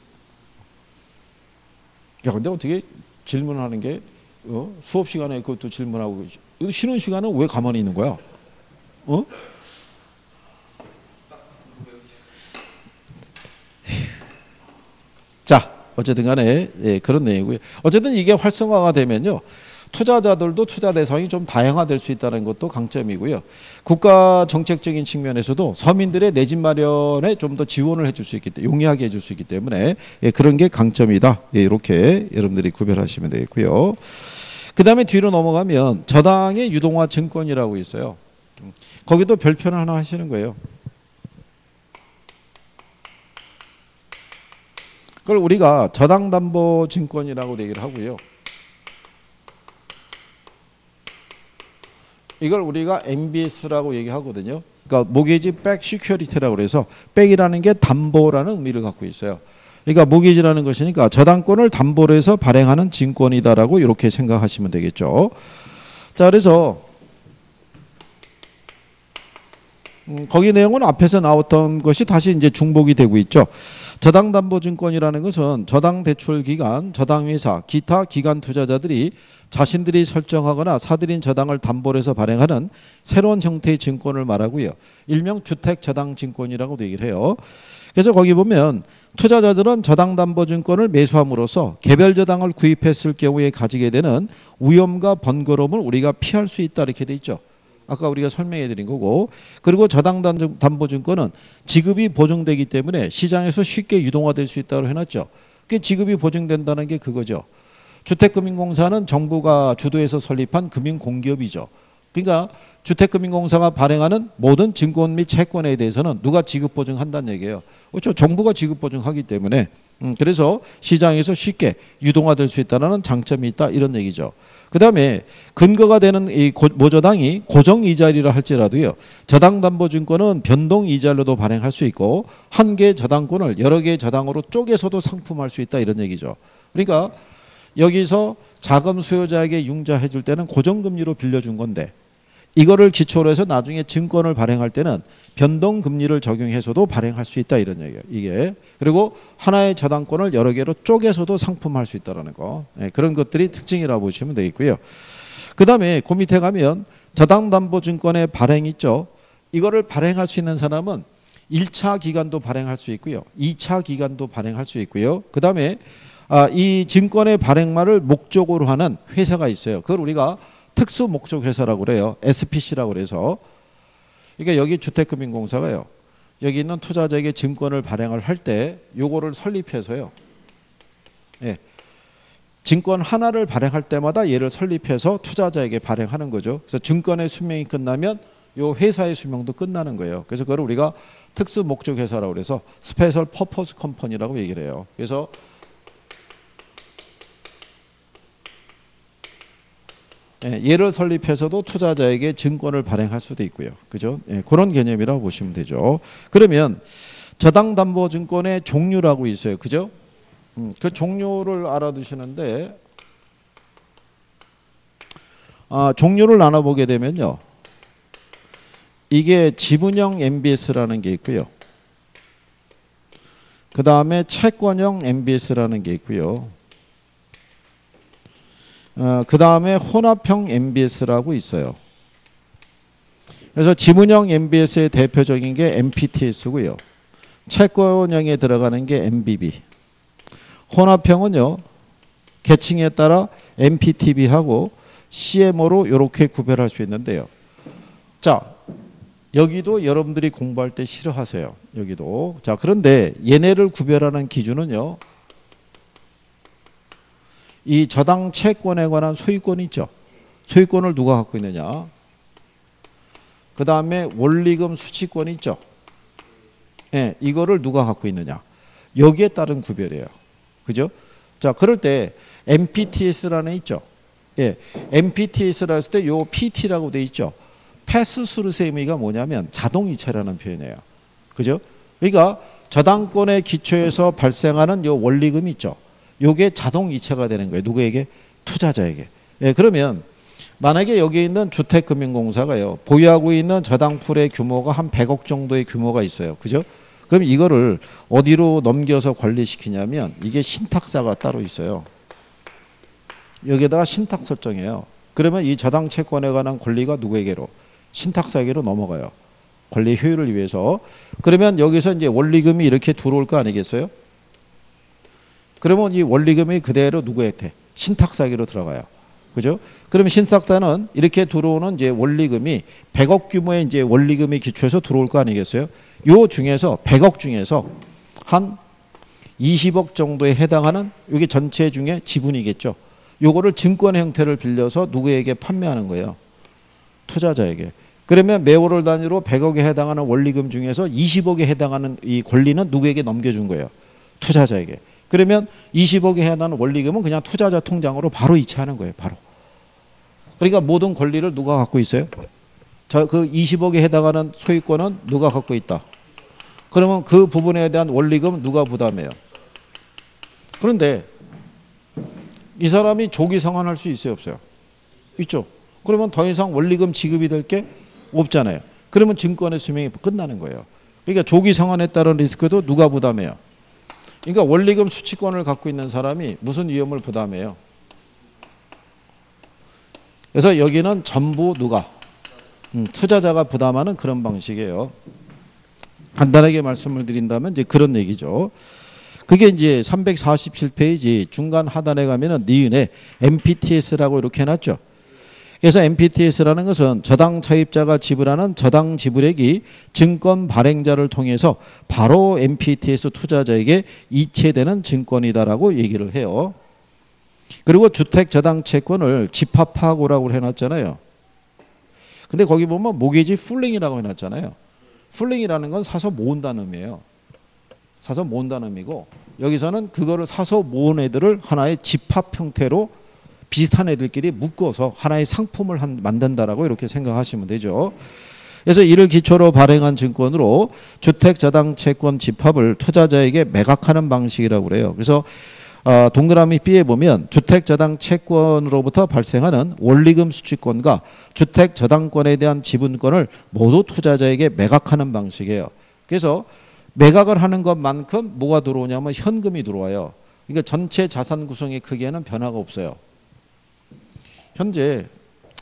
야 근데 어떻게 질문을 하는 게 수업 시간에 그것도 질문하고 쉬는 시간은 왜 가만히 있는 거야? 어? 자, 어쨌든 간에 예, 그런 내용이고요. 어쨌든 이게 활성화가 되면요. 투자자들도 투자 대상이 좀 다양화될 수 있다는 것도 강점이고요. 국가 정책적인 측면에서도 서민들의 내 집 마련에 좀 더 지원을 해줄 수 있기 때문에 용이하게 해줄 수 있기 때문에 예, 그런 게 강점이다. 예, 이렇게 여러분들이 구별하시면 되겠고요. 그 다음에 뒤로 넘어가면 저당의 유동화 증권이라고 있어요. 거기도 별표를 하나 하시는 거예요. 그걸 우리가 저당담보증권이라고 얘기를 하고요. 이걸 우리가 MBS라고 얘기하거든요. 그러니까 모게지 백 시큐리티라고 그래서 백이라는 게 담보라는 의미를 갖고 있어요. 그러니까 모게지라는 것이니까 저당권을 담보로 해서 발행하는 증권이다라고 이렇게 생각하시면 되겠죠. 자, 그래서 거기 내용은 앞에서 나왔던 것이 다시 이제 중복이 되고 있죠. 저당담보증권이라는 것은 저당대출기관, 저당회사, 기타 기관 투자자들이 자신들이 설정하거나 사들인 저당을 담보로 해서 발행하는 새로운 형태의 증권을 말하고요. 일명 주택저당증권이라고도 얘기를 해요. 그래서 거기 보면 투자자들은 저당담보증권을 매수함으로써 개별 저당을 구입했을 경우에 가지게 되는 위험과 번거로움을 우리가 피할 수 있다 이렇게 돼 있죠. 아까 우리가 설명해 드린 거고, 그리고 저당담보증권은 지급이 보증되기 때문에 시장에서 쉽게 유동화될 수 있다고 해놨죠. 그 지급이 보증된다는 게 그거죠. 주택금융공사는 정부가 주도해서 설립한 금융공기업이죠. 그러니까 주택금융공사가 발행하는 모든 증권 및 채권에 대해서는 누가 지급보증한다는 얘기예요. 그렇죠. 정부가 지급보증하기 때문에 그래서 시장에서 쉽게 유동화될 수 있다는 장점이 있다 이런 얘기죠. 그 다음에 근거가 되는 이 모저당이 고정이자율이라 할지라도요. 저당담보증권은 변동이자율로도 발행할 수 있고 한 개의 저당권을 여러 개의 저당으로 쪼개서도 상품할 수 있다 이런 얘기죠. 그러니까 여기서 자금 수요자에게 융자해 줄 때는 고정금리로 빌려준 건데 이거를 기초로 해서 나중에 증권을 발행할 때는 변동금리를 적용해서도 발행할 수 있다 이런 얘기예요. 이게 그리고 하나의 저당권을 여러 개로 쪼개서도 상품할 수 있다는 거. 네, 그런 것들이 특징이라고 보시면 되겠고요. 그 다음에 그 밑에 가면 저당담보증권의 발행 있죠. 이거를 발행할 수 있는 사람은 1차 기간도 발행할 수 있고요. 2차 기간도 발행할 수 있고요. 그 다음에 이 증권의 발행만을 목적으로 하는 회사가 있어요. 그걸 우리가 특수 목적 회사라고 그래요. SPC라고 그래서. 그러니까 여기 주택금융공사가요. 여기 있는 투자자에게 증권을 발행을 할 때 요거를 설립해서요. 예. 증권 하나를 발행할 때마다 얘를 설립해서 투자자에게 발행하는 거죠. 그래서 증권의 수명이 끝나면 요 회사의 수명도 끝나는 거예요. 그래서 그걸 우리가 특수 목적 회사라고 그래서 스페셜 퍼포스 컴퍼니라고 얘기를 해요. 그래서 얘를 설립해서도 투자자에게 증권을 발행할 수도 있고요. 그죠? 그런 개념이라고 보시면 되죠. 그러면 저당담보증권의 종류라고 있어요. 그죠? 그 종류를 알아두시는데 종류를 나눠보게 되면요. 이게 지분형 MBS라는 게 있고요. 그 다음에 채권형 MBS라는 게 있고요. 그 다음에 혼합형 MBS라고 있어요. 그래서 지분형 MBS의 대표적인 게 MPTS고요. 채권형에 들어가는 게 MBB. 혼합형은요. 계층에 따라 MPTB하고 CMO로 이렇게 구별할 수 있는데요. 자, 여기도 여러분들이 공부할 때 싫어하세요. 여기도. 자, 그런데 얘네를 구별하는 기준은요. 이 저당 채권에 관한 소유권이 있죠. 소유권을 누가 갖고 있느냐. 그 다음에 원리금 수취권이 있죠. 예, 이거를 누가 갖고 있느냐. 여기에 따른 구별이에요. 그죠? 자, 그럴 때 MPTS라는 있죠. 예, MPTS라 했을 때 요 PT라고 돼 있죠. 패스 스루의 의미가 뭐냐면 자동이체라는 표현이에요. 그죠? 그러니까 저당권의 기초에서 발생하는 요 원리금이 있죠. 요게 자동이체가 되는 거예요. 누구에게? 투자자에게. 예, 그러면 만약에 여기 있는 주택금융공사가요. 보유하고 있는 저당풀의 규모가 한 100억 정도의 규모가 있어요. 그죠? 그럼 이거를 어디로 넘겨서 관리시키냐면 이게 신탁사가 따로 있어요. 여기다가 신탁 설정해요. 그러면 이 저당 채권에 관한 권리가 누구에게로? 신탁사에게로 넘어가요. 권리 효율을 위해서. 그러면 여기서 이제 원리금이 이렇게 들어올 거 아니겠어요? 그러면 이 원리금이 그대로 누구한테? 신탁사에게로 들어가요. 그죠? 그러면 신탁사는 이렇게 들어오는 이제 원리금이 100억 규모의 이제 원리금이 기초해서 들어올 거 아니겠어요? 요 중에서 100억 중에서 한 20억 정도에 해당하는 이게 전체 중에 지분이겠죠. 요거를 증권 형태를 빌려서 누구에게 판매하는 거예요? 투자자에게. 그러면 매월 단위로 100억에 해당하는 원리금 중에서 20억에 해당하는 이 권리는 누구에게 넘겨준 거예요? 투자자에게. 그러면 20억에 해당하는 원리금은 그냥 투자자 통장으로 바로 이체하는 거예요. 바로. 그러니까 모든 권리를 누가 갖고 있어요? 그 20억에 해당하는 소유권은 누가 갖고 있다. 그러면 그 부분에 대한 원리금은 누가 부담해요? 그런데 이 사람이 조기 상환할 수 있어요? 없어요? 있죠. 그러면 더 이상 원리금 지급이 될 게 없잖아요. 그러면 증권의 수명이 끝나는 거예요. 그러니까 조기 상환에 따른 리스크도 누가 부담해요? 그러니까 원리금 수취권을 갖고 있는 사람이 무슨 위험을 부담해요? 그래서 여기는 전부 누가? 투자자가 부담하는 그런 방식이에요. 간단하게 말씀을 드린다면 이제 그런 얘기죠. 그게 이제 347페이지 중간 하단에 가면은 니은에 MPTS라고 이렇게 해놨죠. 그래서 MPTS라는 것은 저당 차입자가 지불하는 저당 지불액이 증권 발행자를 통해서 바로 MPTS 투자자에게 이체되는 증권이다라고 얘기를 해요. 그리고 주택 저당 채권을 집합하고라고 해놨잖아요. 근데 거기 보면 모기지 풀링이라고 해놨잖아요. 풀링이라는 건 사서 모은다는 의미예요. 사서 모은다는 의미고 여기서는 그거를 사서 모은 애들을 하나의 집합 형태로 비슷한 애들끼리 묶어서 하나의 상품을 만든다라고 이렇게 생각하시면 되죠. 그래서 이를 기초로 발행한 증권으로 주택저당채권 집합을 투자자에게 매각하는 방식이라고 그래요. 그래서 동그라미 B에 보면 주택저당채권으로부터 발생하는 원리금 수취권과 주택저당권에 대한 지분권을 모두 투자자에게 매각하는 방식이에요. 그래서 매각을 하는 것만큼 뭐가 들어오냐면 현금이 들어와요. 그러니까 전체 자산 구성의 크기에는 변화가 없어요. 현재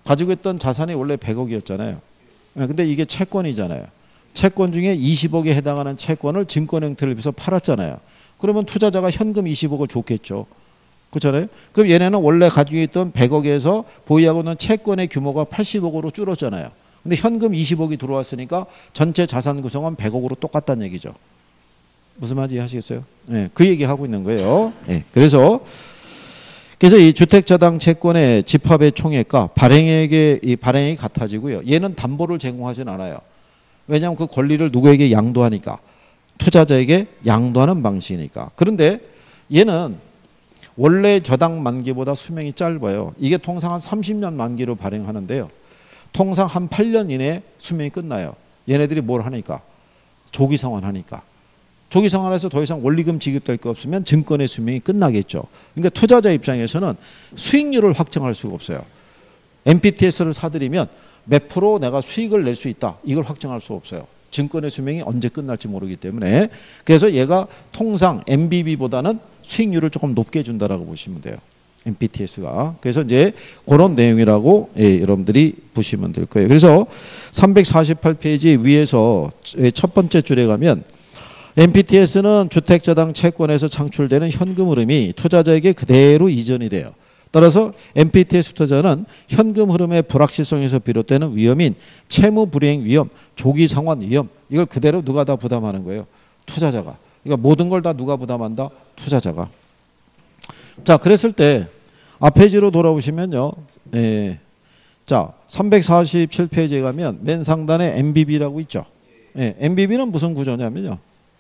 가지고 있던 자산이 원래 100억이었잖아요. 근데 이게 채권이잖아요. 채권 중에 20억에 해당하는 채권을 증권 형태를 빌려서 팔았잖아요. 그러면 투자자가 현금 20억을 줬겠죠. 그렇잖아요. 그럼 얘네는 원래 가지고 있던 100억에서 보유하고 있는 채권의 규모가 80억으로 줄었잖아요. 근데 현금 20억이 들어왔으니까 전체 자산 구성은 100억으로 똑같다는 얘기죠. 무슨 말인지 이해하시겠어요? 네, 그 얘기하고 있는 거예요. 네, 그래서 이 주택자당 채권의 집합의 총액과 발행액이 같아지고요. 얘는 담보를 제공하진 않아요. 왜냐하면 그 권리를 누구에게 양도하니까. 투자자에게 양도하는 방식이니까. 그런데 얘는 원래 저당 만기보다 수명이 짧아요. 이게 통상 한 30년 만기로 발행하는데요. 통상 한 8년 이내에 수명이 끝나요. 얘네들이 뭘 하니까? 조기 상환하니까. 조기 상환해서 더 이상 원리금 지급될 거 없으면 증권의 수명이 끝나겠죠. 그러니까 투자자 입장에서는 수익률을 확정할 수가 없어요. MPTS를 사들이면 몇 프로 내가 수익을 낼 수 있다. 이걸 확정할 수 없어요. 증권의 수명이 언제 끝날지 모르기 때문에. 그래서 얘가 통상 MBB보다는 수익률을 조금 높게 준다라고 보시면 돼요. MPTS가. 그래서 이제 그런 내용이라고 여러분들이 보시면 될 거예요. 그래서 348페이지 위에서 첫 번째 줄에 가면 MPTS는 주택자당 채권에서 창출되는 현금 흐름이 투자자에게 그대로 이전이 돼요. 따라서 MPTS 투자자는 현금 흐름의 불확실성에서 비롯되는 위험인 채무 불이행 위험, 조기 상환 위험, 이걸 그대로 누가 다 부담하는 거예요? 투자자가. 그러니까 모든 걸 다 누가 부담한다? 투자자가. 자, 그랬을 때 앞페이지로 돌아오시면요. 자, 347페이지에 가면 맨 상단에 MBB라고 있죠. MBB는 무슨 구조냐면요.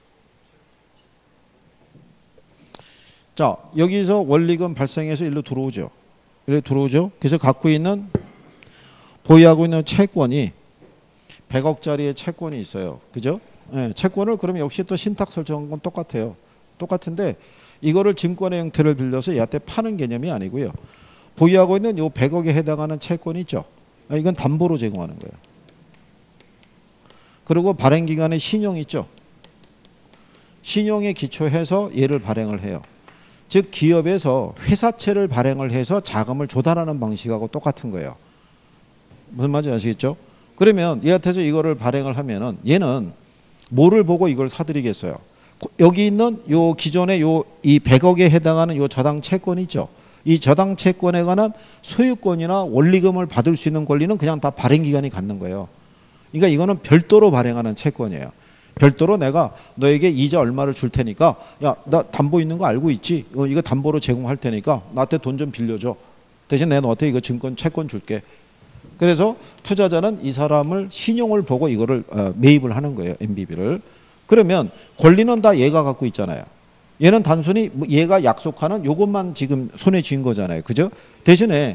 자, 여기서 원리금 발생해서 일로 들어오죠. 일로 들어오죠. 그래서 갖고 있는 보유하고 있는 채권이 100억짜리의 채권이 있어요. 그죠? 채권을 그러면 역시 또 신탁 설정한 건 똑같아요. 똑같은데 이거를 증권의 형태를 빌려서 얘한테 파는 개념이 아니고요. 보유하고 있는 요 100억에 해당하는 채권이 있죠. 이건 담보로 제공하는 거예요. 그리고 발행 기간에 신용 있죠. 신용에 기초해서 얘를 발행을 해요. 즉 기업에서 회사채를 발행을 해서 자금을 조달하는 방식하고 똑같은 거예요. 무슨 말인지 아시겠죠? 그러면 얘한테서 이거를 발행을 하면은 얘는 뭐를 보고 이걸 사들이겠어요? 여기 있는 요 기존의 이 100억에 해당하는 요 저당 채권 있죠. 이 저당 채권에 관한 소유권이나 원리금을 받을 수 있는 권리는 그냥 다 발행 기간이 갖는 거예요. 그러니까 이거는 별도로 발행하는 채권이에요. 별도로 내가 너에게 이자 얼마를 줄 테니까 야, 나 담보 있는 거 알고 있지? 이거 담보로 제공할 테니까 나한테 돈 좀 빌려줘. 대신 내가 너한테 이거 채권 줄게. 그래서 투자자는 이 사람을 신용을 보고 이거를 매입을 하는 거예요. MBB를. 그러면 권리는 다 얘가 갖고 있잖아요. 얘는 단순히 얘가 약속하는 요것만 지금 손에 쥔 거잖아요. 그죠? 대신에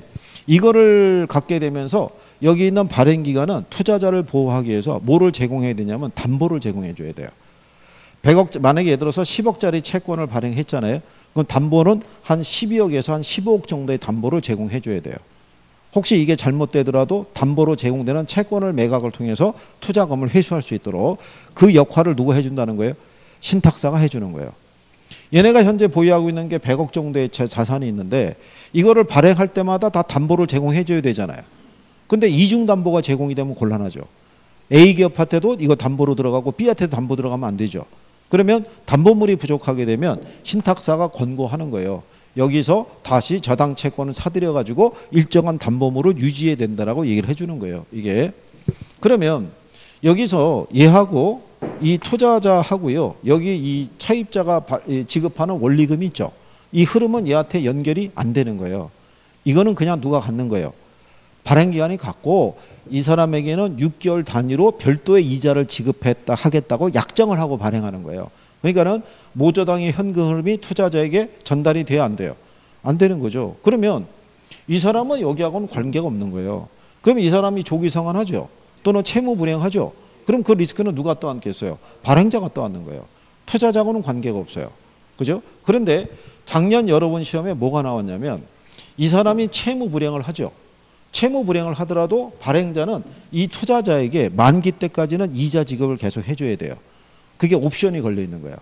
이거를 갖게 되면서 여기 있는 발행 기간은 투자자를 보호하기 위해서 뭐를 제공해야 되냐면 담보를 제공해 줘야 돼요. 100억, 만약에 예를 들어서 10억짜리 채권을 발행했잖아요. 그럼 담보는 한 12억에서 한 15억 정도의 담보를 제공해 줘야 돼요. 혹시 이게 잘못되더라도 담보로 제공되는 채권을 매각을 통해서 투자금을 회수할 수 있도록 그 역할을 누가 해준다는 거예요? 신탁사가 해주는 거예요. 얘네가 현재 보유하고 있는 게 100억 정도의 자산이 있는데 이거를 발행할 때마다 다 담보를 제공해 줘야 되잖아요. 근데 이중 담보가 제공이 되면 곤란하죠. A 기업한테도 이거 담보로 들어가고 B한테도 담보 들어가면 안 되죠. 그러면 담보물이 부족하게 되면 신탁사가 권고하는 거예요. 여기서 다시 저당 채권을 사들여 가지고 일정한 담보물을 유지해야 된다라고 얘기를 해주는 거예요. 이게 그러면 여기서 얘하고 이 투자자하고요. 여기 이 차입자가 지급하는 원리금이 있죠. 이 흐름은 얘한테 연결이 안 되는 거예요. 이거는 그냥 누가 갖는 거예요. 발행기간이 같고 이 사람에게는 6개월 단위로 별도의 이자를 하겠다고 약정을 하고 발행하는 거예요. 그러니까는 모저당의 현금 흐름이 투자자에게 전달이 돼야 안 돼요. 안 되는 거죠. 그러면 이 사람은 여기하고는 관계가 없는 거예요. 그럼 이 사람이 조기 상환하죠. 또는 채무 불이행하죠. 그럼 그 리스크는 누가 떠안겠어요? 발행자가 떠안는 거예요. 투자자하고는 관계가 없어요. 그죠? 그런데 작년 여러분 시험에 뭐가 나왔냐면 이 사람이 채무 불이행을 하죠. 채무 불이행을 하더라도 발행자는 이 투자자에게 만기 때까지는 이자 지급을 계속 해줘야 돼요. 그게 옵션이 걸려 있는 거예요.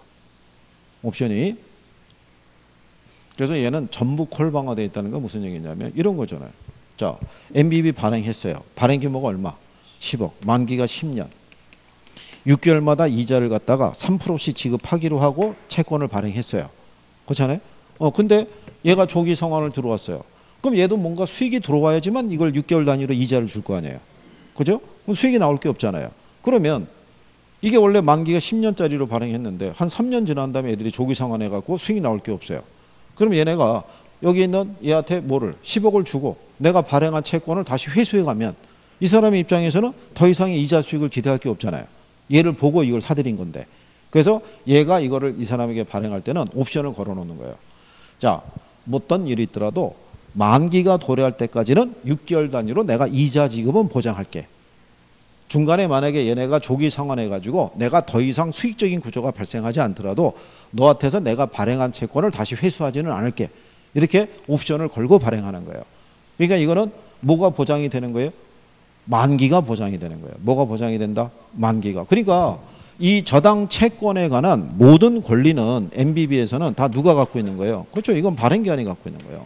옵션이. 그래서 얘는 전부 콜방화되어 있다는 건 무슨 얘기냐면 이런 거잖아요. 자, MBB 발행했어요. 발행 규모가 얼마? 10억. 만기가 10년. 6개월마다 이자를 갖다가 3%씩 지급하기로 하고 채권을 발행했어요. 그렇잖아요? 근데 얘가 조기 상환을 들어왔어요. 그럼 얘도 뭔가 수익이 들어와야지만 이걸 6개월 단위로 이자를 줄 거 아니에요. 그죠? 그럼 수익이 나올 게 없잖아요. 그러면 이게 원래 만기가 10년짜리로 발행했는데 한 3년 지난 다음에 애들이 조기 상환해갖고 수익이 나올 게 없어요. 그럼 얘네가 여기 있는 얘한테 뭐를 10억을 주고 내가 발행한 채권을 다시 회수해가면 이 사람의 입장에서는 더 이상의 이자 수익을 기대할 게 없잖아요. 얘를 보고 이걸 사들인 건데. 그래서 얘가 이거를 이 사람에게 발행할 때는 옵션을 걸어놓는 거예요. 자, 어떤 일이 있더라도 만기가 도래할 때까지는 6개월 단위로 내가 이자 지급은 보장할게. 중간에 만약에 얘네가 조기 상환해가지고 내가 더 이상 수익적인 구조가 발생하지 않더라도 너한테서 내가 발행한 채권을 다시 회수하지는 않을게. 이렇게 옵션을 걸고 발행하는 거예요. 그러니까 이거는 뭐가 보장이 되는 거예요? 만기가 보장이 되는 거예요. 뭐가 보장이 된다? 만기가. 그러니까 이 저당 채권에 관한 모든 권리는 MBB에서는 다 누가 갖고 있는 거예요? 그렇죠. 이건 발행기관이 갖고 있는 거예요.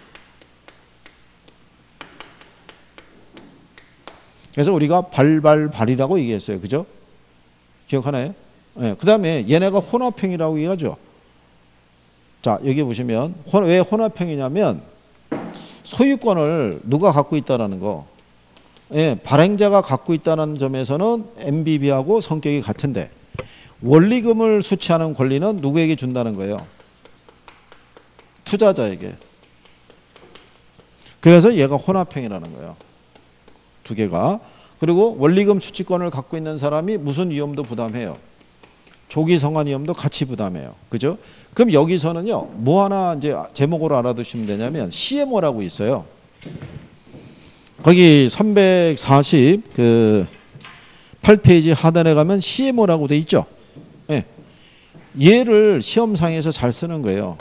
그래서 우리가 발발발이라고 얘기했어요. 그죠? 기억하나요? 네. 그 다음에 얘네가 혼합형이라고 얘기하죠. 자, 여기 보시면 왜 혼합형이냐면 소유권을 누가 갖고 있다는 거. 예, 발행자가 갖고 있다는 점에서는 MBB하고 성격이 같은데 원리금을 수취하는 권리는 누구에게 준다는 거예요? 투자자에게. 그래서 얘가 혼합형이라는 거예요. 두 개가. 그리고 원리금 수취권을 갖고 있는 사람이 무슨 위험도 부담해요? 조기 상환 위험도 같이 부담해요. 그죠? 그럼 여기서는요, 뭐 하나 이제 제목으로 알아두시면 되냐면 CMO라고 있어요. 거기 340 8페이지 하단에 가면 CMO라고 돼 있죠. 예. 얘를 시험상에서 잘 쓰는 거예요.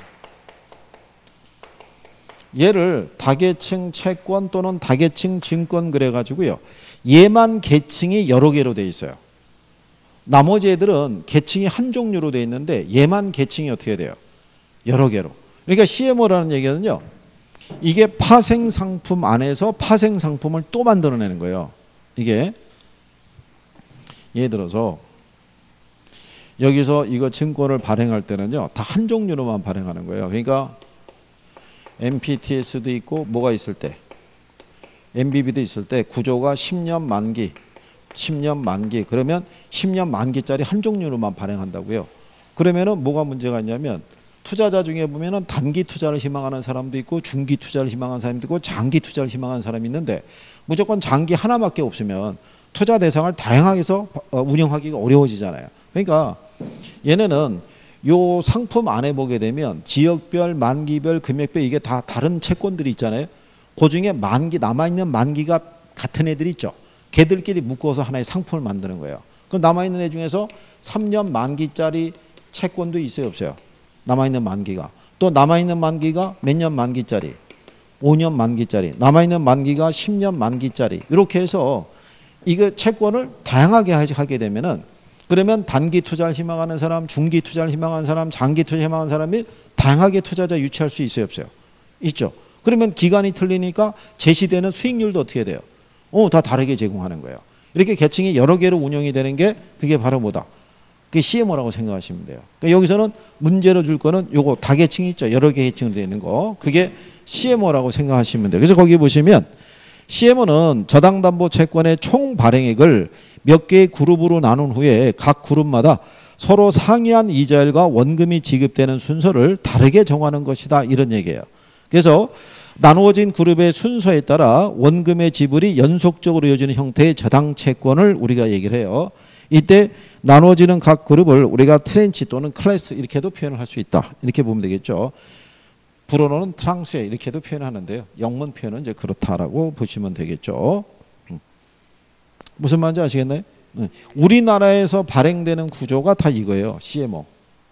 얘를 다계층 채권 또는 다계층 증권 그래가지고요. 얘만 계층이 여러 개로 돼 있어요. 나머지 애들은 계층이 한 종류로 돼 있는데 얘만 계층이 어떻게 돼요? 여러 개로. 그러니까 CMO라는 얘기는요. 이게 파생 상품 안에서 파생 상품을 또 만들어내는 거예요. 이게 예를 들어서 여기서 이거 증권을 발행할 때는요. 다 한 종류로만 발행하는 거예요. 그러니까 MPTS도 있고 뭐가 있을 때 MBB도 있을 때 구조가 10년 만기 10년 만기 그러면 10년 만기짜리 한 종류로만 발행한다고요. 그러면은 뭐가 문제가 있냐면 투자자 중에 보면은 단기 투자를 희망하는 사람도 있고 중기 투자를 희망하는 사람도 있고 장기 투자를 희망하는 사람이 있는데 무조건 장기 하나밖에 없으면 투자 대상을 다양하게 해서 운영하기가 어려워지잖아요. 그러니까 얘네는 요 상품 안에 보게 되면 지역별, 만기별, 금액별 이게 다 다른 채권들이 있잖아요. 그 중에 만기 남아있는 만기가 같은 애들이 있죠. 걔들끼리 묶어서 하나의 상품을 만드는 거예요. 그럼 남아있는 애 중에서 3년 만기짜리 채권도 있어요, 없어요? 남아있는 만기가. 또 남아있는 만기가 몇 년 만기짜리? 5년 만기짜리. 남아있는 만기가 10년 만기짜리. 이렇게 해서 이거 채권을 다양하게 하게 되면은 그러면 단기 투자를 희망하는 사람, 중기 투자를 희망하는 사람, 장기 투자를 희망하는 사람이 다양하게 투자자 유치할 수 있어요, 없어요? 있죠. 그러면 기간이 틀리니까 제시되는 수익률도 어떻게 돼요? 다 다르게 제공하는 거예요. 이렇게 계층이 여러 개로 운영이 되는 게 그게 바로 뭐다? 그게 CMO라고 생각하시면 돼요. 그러니까 여기서는 문제로 줄 거는 요거 다계층이 있죠. 여러 개 계층으로 되어 있는 거. 그게 CMO라고 생각하시면 돼요. 그래서 거기 보시면 CMO는 저당담보채권의 총 발행액을 몇 개의 그룹으로 나눈 후에 각 그룹마다 서로 상이한 이자율과 원금이 지급되는 순서를 다르게 정하는 것이다. 이런 얘기예요. 그래서 나누어진 그룹의 순서에 따라 원금의 지불이 연속적으로 이어지는 형태의 저당채권을 우리가 얘기를 해요. 이때 나누어지는 각 그룹을 우리가 트렌치 또는 클래스 이렇게도 표현을 할 수 있다. 이렇게 보면 되겠죠. 불어로는 트랑스에 이렇게도 표현하는데요. 영문 표현은 이제 그렇다라고 보시면 되겠죠. 무슨 말인지 아시겠나요? 우리나라에서 발행되는 구조가 다 이거예요. CMO.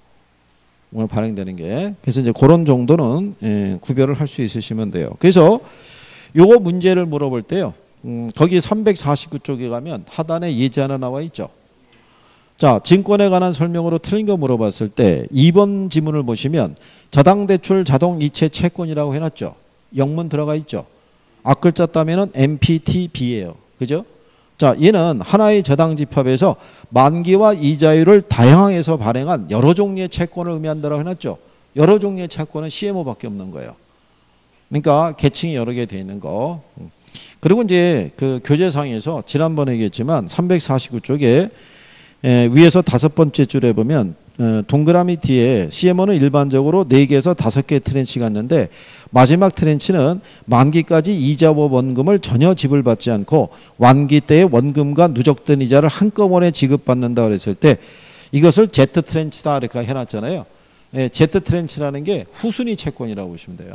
오늘 발행되는 게. 그래서 이제 그런 정도는 구별을 할 수 있으시면 돼요. 그래서 요거 문제를 물어볼 때요. 거기 349쪽에 가면 하단에 예제 하나 나와 있죠. 자, 증권에 관한 설명으로 틀린 거 물어봤을 때 2번 지문을 보시면 저당대출 자동이체 채권이라고 해놨죠. 영문 들어가 있죠. 앞글자 따면은 MPTB예요. 그죠? 자, 얘는 하나의 저당 집합에서 만기와 이자율을 다양하게서 발행한 여러 종류의 채권을 의미한다고 해놨죠. 여러 종류의 채권은 CMO밖에 없는 거예요. 그러니까 계층이 여러 개 돼 있는 거. 그리고 이제 그 교재상에서 지난번에 얘기했지만 349쪽에 위에서 5번째 줄에 보면 동그라미 뒤에 CMO는 일반적으로 4개에서 5개의 트렌치가 있는데 마지막 트렌치는 만기까지 이자와 원금을 전혀 지불받지 않고 완기 때의 원금과 누적된 이자를 한꺼번에 지급받는다 그랬을 때 이것을 Z 트렌치다 이렇게 해놨잖아요. Z 트렌치라는 게 후순위 채권이라고 보시면 돼요.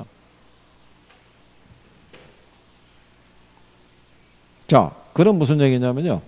자, 그럼 무슨 얘기냐면요.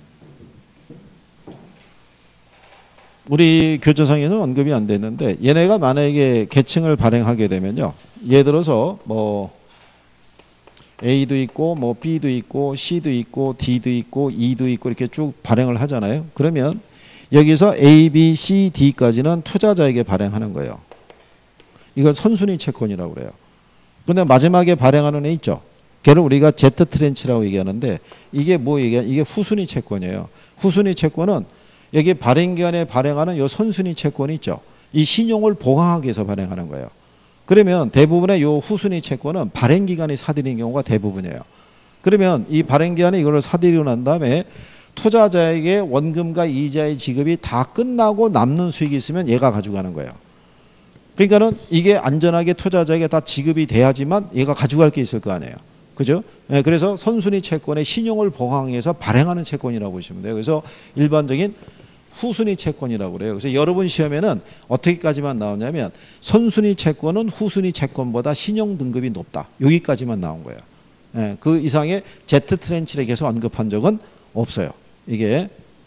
우리 교재상에는 언급이 안 됐는데 얘네가 만약에 계층을 발행하게 되면요. 예를 들어서 뭐 A도 있고 뭐 B도 있고 C도 있고 D도 있고 E도 있고 이렇게 쭉 발행을 하잖아요. 그러면 여기서 A, B, C, D까지는 투자자에게 발행하는 거예요. 이걸 선순위 채권이라고 그래요. 근데 마지막에 발행하는 애 있죠. 걔를 우리가 Z 트렌치라고 얘기하는데 이게 뭐 얘기야? 이게 후순위 채권이에요. 후순위 채권은 여기 발행기간에 발행하는 요 선순위 채권이 있죠. 이 신용을 보강하기 위해서 발행하는 거예요. 그러면 대부분의 요 후순위 채권은 발행기간이 사들인 경우가 대부분이에요. 그러면 이 발행기간에 이걸 사들이고 난 다음에 투자자에게 원금과 이자의 지급이 다 끝나고 남는 수익이 있으면 얘가 가져가는 거예요. 그러니까는 이게 안전하게 투자자에게 다 지급이 돼야지만 얘가 가져갈 게 있을 거 아니에요. 그죠? 네, 그래서 선순위 채권의 신용을 보강해서 발행하는 채권이라고 보시면 돼요. 그래서 일반적인 후순위 채권이라고 그래요. 그래서 여러분 시험에는 어떻게까지만 나오냐면 선순위 채권은 후순위 채권보다 신용 등급이 높다. 여기까지만 나온 거예요. 네, 그 이상의 Z 트렌치를 계속 언급한 적은 없어요. 이게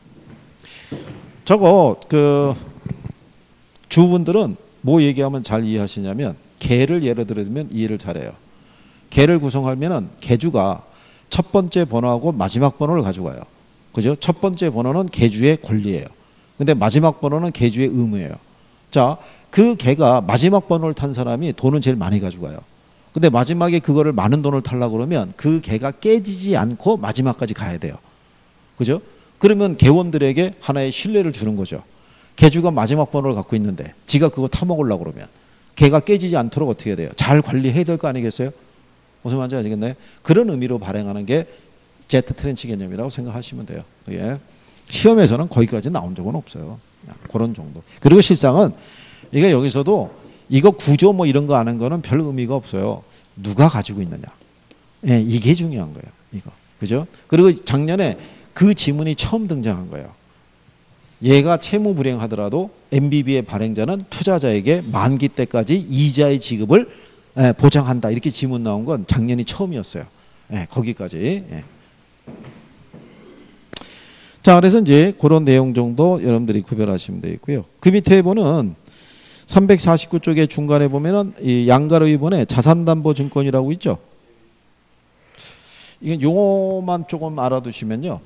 저거 그 주분들은 뭐 얘기하면 잘 이해하시냐면 개를 예를 들면 이해를 잘해요. 개를 구성하면은 개주가 첫 번째 번호하고 마지막 번호를 가져가요. 그죠? 첫 번째 번호는 개주의 권리예요. 근데 마지막 번호는 개주의 의무예요. 자, 그 개가 마지막 번호를 탄 사람이 돈은 제일 많이 가져가요. 근데 마지막에 그거를 많은 돈을 타려고 그러면 그 개가 깨지지 않고 마지막까지 가야 돼요. 그죠? 그러면 개원들에게 하나의 신뢰를 주는 거죠. 개주가 마지막 번호를 갖고 있는데 지가 그거 타먹으려고 그러면 개가 깨지지 않도록 어떻게 해야 돼요? 잘 관리해야 될 거 아니겠어요? 무슨 말인지 아시겠나요? 그런 의미로 발행하는 게 Z 트렌치 개념이라고 생각하시면 돼요. 예. 시험에서는 거기까지 나온 적은 없어요. 그런 정도. 그리고 실상은 이게 여기서도 이거 구조 뭐 이런 거 아는 거는 별 의미가 없어요. 누가 가지고 있느냐. 예, 이게 중요한 거예요. 이거. 그죠? 그리고 작년에 그 지문이 처음 등장한 거예요. 얘가 채무 불이행하더라도 MBB의 발행자는 투자자에게 만기 때까지 이자의 지급을 보장한다. 이렇게 지문 나온 건 작년이 처음이었어요. 거기까지. 자, 그래서 이제 그런 내용 정도 여러분들이 구별하시면 되겠고요. 그 밑에 보는 349쪽의 중간에 보면은 이 양가로위본에 자산담보증권이라고 있죠. 이게 용어만 조금 알아두시면요.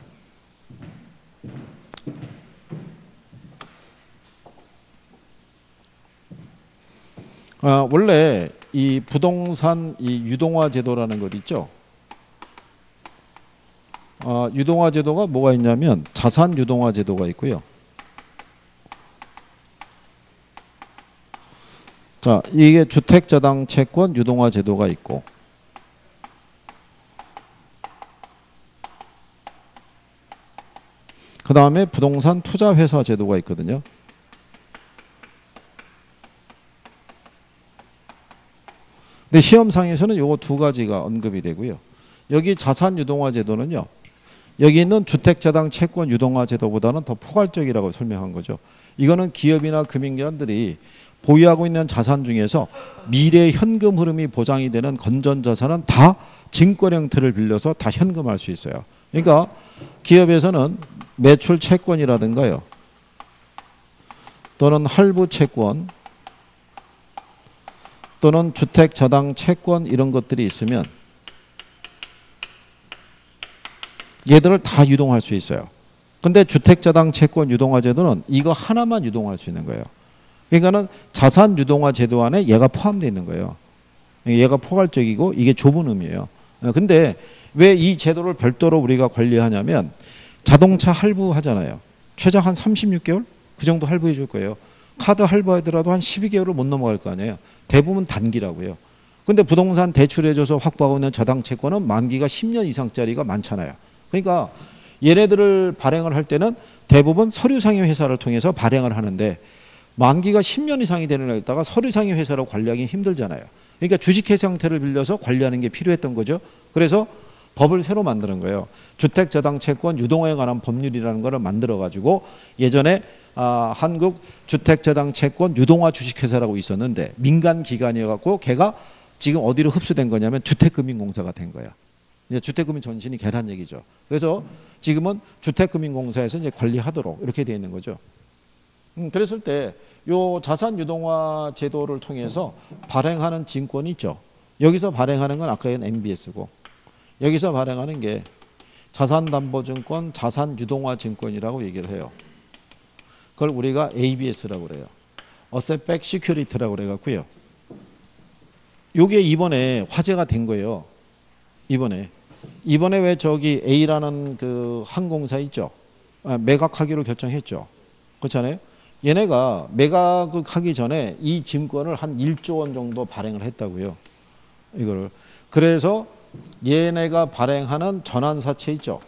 원래 이 부동산 이 유동화 제도라는 것 있죠. 유동화 제도가 뭐가 있냐면 자산 유동화 제도가 있고요. 자, 이게 주택자당 채권 유동화 제도가 있고, 그 다음에 부동산 투자회사 제도가 있거든요. 근데 시험상에서는 요거 두 가지가 언급이 되고요. 여기 자산 유동화 제도는요. 여기 있는 주택자당 채권 유동화 제도보다는 더 포괄적이라고 설명한 거죠. 이거는 기업이나 금융기관들이 보유하고 있는 자산 중에서 미래 현금 흐름이 보장이 되는 건전자산은 다 증권 형태를 빌려서 다 현금할 수 있어요. 그러니까 기업에서는 매출 채권이라든가요. 또는 할부 채권 또는 주택자당 채권 이런 것들이 있으면 얘들을 다 유동할 수 있어요. 근데 주택자당 채권 유동화 제도는 이거 하나만 유동할 수 있는 거예요. 그러니까는 자산 유동화 제도 안에 얘가 포함되어 있는 거예요. 얘가 포괄적이고 이게 좁은 의미예요. 근데 왜 이 제도를 별도로 우리가 관리하냐면 자동차 할부하잖아요. 최장 한 36개월? 그 정도 할부해 줄 거예요. 카드 할부하더라도 한 12개월을 못 넘어갈 거 아니에요. 대부분 단기라고요. 근데 부동산 대출해줘서 확보하고 있는 저당 채권은 만기가 10년 이상짜리가 많잖아요. 그러니까 얘네들을 발행을 할 때는 대부분 서류상의 회사를 통해서 발행을 하는데 만기가 10년 이상이 되는 데다가 서류상의 회사로 관리하기 힘들잖아요. 그러니까 주식회사 형태를 빌려서 관리하는 게 필요했던 거죠. 그래서 법을 새로 만드는 거예요. 주택저당채권 유동화에 관한 법률이라는 거를 만들어가지고 예전에 한국 주택저당채권 유동화 주식회사라고 있었는데 민간기관이어갖고 걔가 지금 어디로 흡수된 거냐면 주택금융공사가 된 거야. 이제 주택금융 전신이 걔란 얘기죠. 그래서 지금은 주택금융공사에서 이제 관리하도록 이렇게 되어 있는 거죠. 그랬을 때 요 자산 유동화 제도를 통해서 발행하는 증권이 있죠. 여기서 발행하는 건 아까 MBS고 여기서 발행하는 게 자산담보증권, 자산유동화증권이라고 얘기를 해요. 그걸 우리가 ABS라고 그래요. Asset Backed Security라고 그래갖고요. 요게 이번에 화제가 된 거예요. 이번에 왜 저기 A라는 그 항공사 있죠. 매각하기로 결정했죠. 그렇잖아요. 얘네가 매각하기 전에 이 증권을 한 1조 원 정도 발행을 했다고요. 이거를. 그래서 얘네가 발행하는 전환사채 있죠.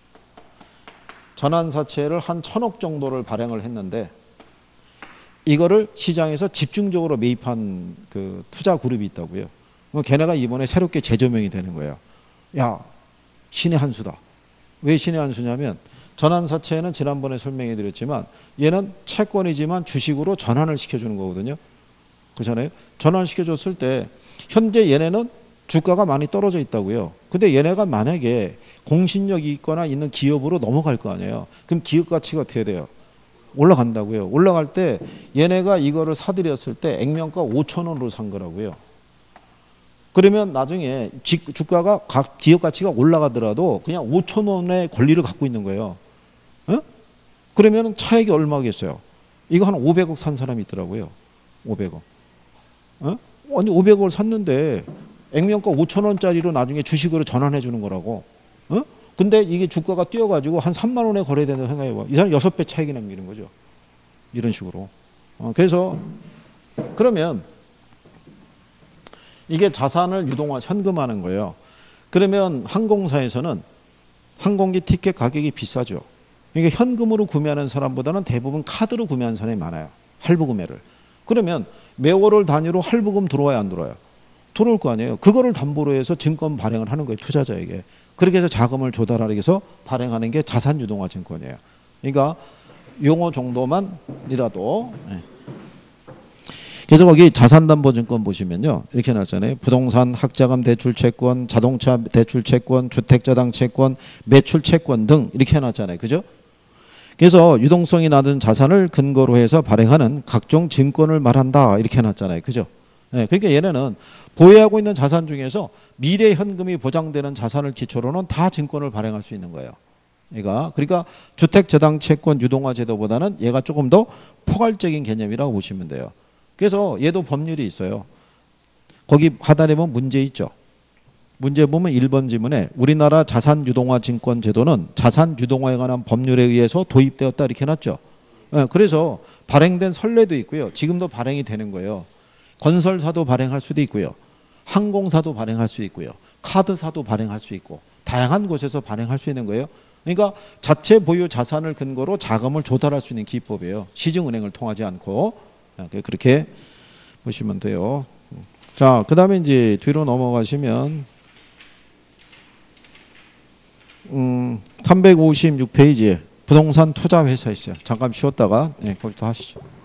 전환사채를 한 1,000억 정도를 발행을 했는데 이거를 시장에서 집중적으로 매입한 그 투자 그룹이 있다고요. 걔네가 이번에 새롭게 재조명이 되는 거예요. 야, 신의 한 수다. 왜 신의 한 수냐면 전환사채는 지난번에 설명해 드렸지만 얘는 채권이지만 주식으로 전환을 시켜주는 거거든요. 그렇잖아요. 전환시켜줬을 때 현재 얘네는 주가가 많이 떨어져 있다고요. 근데 얘네가 만약에 공신력이 있거나 있는 기업으로 넘어갈 거 아니에요. 그럼 기업 가치가 어떻게 돼요? 올라간다고요. 올라갈 때 얘네가 이거를 사들였을 때 액면가 5천 원으로 산 거라고요. 그러면 나중에 주가가 기업 가치가 올라가더라도 그냥 5천 원의 권리를 갖고 있는 거예요. 어? 그러면 차액이 얼마겠어요? 이거 한 500억 산 사람이 있더라고요. 500억. 어? 아니 500억을 샀는데 액면가 5천 원짜리로 나중에 주식으로 전환해 주는 거라고. 어? 근데 이게 주가가 뛰어가지고 한 3만 원에 거래된다고 생각해봐. 이 사람 6배 차익이 남기는 거죠. 이런 식으로. 그래서 그러면 이게 자산을 유동화 현금화하는 거예요. 그러면 항공사에서는 항공기 티켓 가격이 비싸죠. 그러니까 현금으로 구매하는 사람보다는 대부분 카드로 구매하는 사람이 많아요. 할부 구매를. 그러면 매월을 단위로 할부금 들어와야 안 들어와요? 들어올 거 아니에요. 그거를 담보로 해서 증권 발행을 하는 거예요. 투자자에게. 그렇게 해서 자금을 조달하기 위해서 발행하는 게 자산유동화 증권이에요. 그러니까 용어 정도만이라도. 그래서 거기 자산담보증권 보시면요. 이렇게 나왔잖아요. 부동산, 학자금 대출채권, 자동차 대출채권, 주택저당채권, 매출채권 등 이렇게 해놨잖아요. 그죠? 그래서 유동성이 낮은 자산을 근거로 해서 발행하는 각종 증권을 말한다. 이렇게 해놨잖아요. 그죠? 네, 그러니까 얘네는 보유하고 있는 자산 중에서 미래 현금이 보장되는 자산을 기초로는 다 증권을 발행할 수 있는 거예요. 그러니까 주택저당채권 유동화 제도보다는 얘가 조금 더 포괄적인 개념이라고 보시면 돼요. 그래서 얘도 법률이 있어요. 거기 하단에 보면 문제 있죠. 문제 보면 1번 지문에 우리나라 자산유동화 증권 제도는 자산유동화에 관한 법률에 의해서 도입되었다 이렇게 해놨죠. 그래서 발행된 선례도 있고요. 지금도 발행이 되는 거예요. 건설사도 발행할 수도 있고요. 항공사도 발행할 수 있고요. 카드사도 발행할 수 있고 다양한 곳에서 발행할 수 있는 거예요. 그러니까 자체 보유 자산을 근거로 자금을 조달할 수 있는 기법이에요. 시중은행을 통하지 않고. 그렇게 보시면 돼요. 자, 그 다음에 이제 뒤로 넘어가시면 356페이지에 부동산 투자 회사 있어요. 잠깐 쉬었다가 거기 또 하시죠.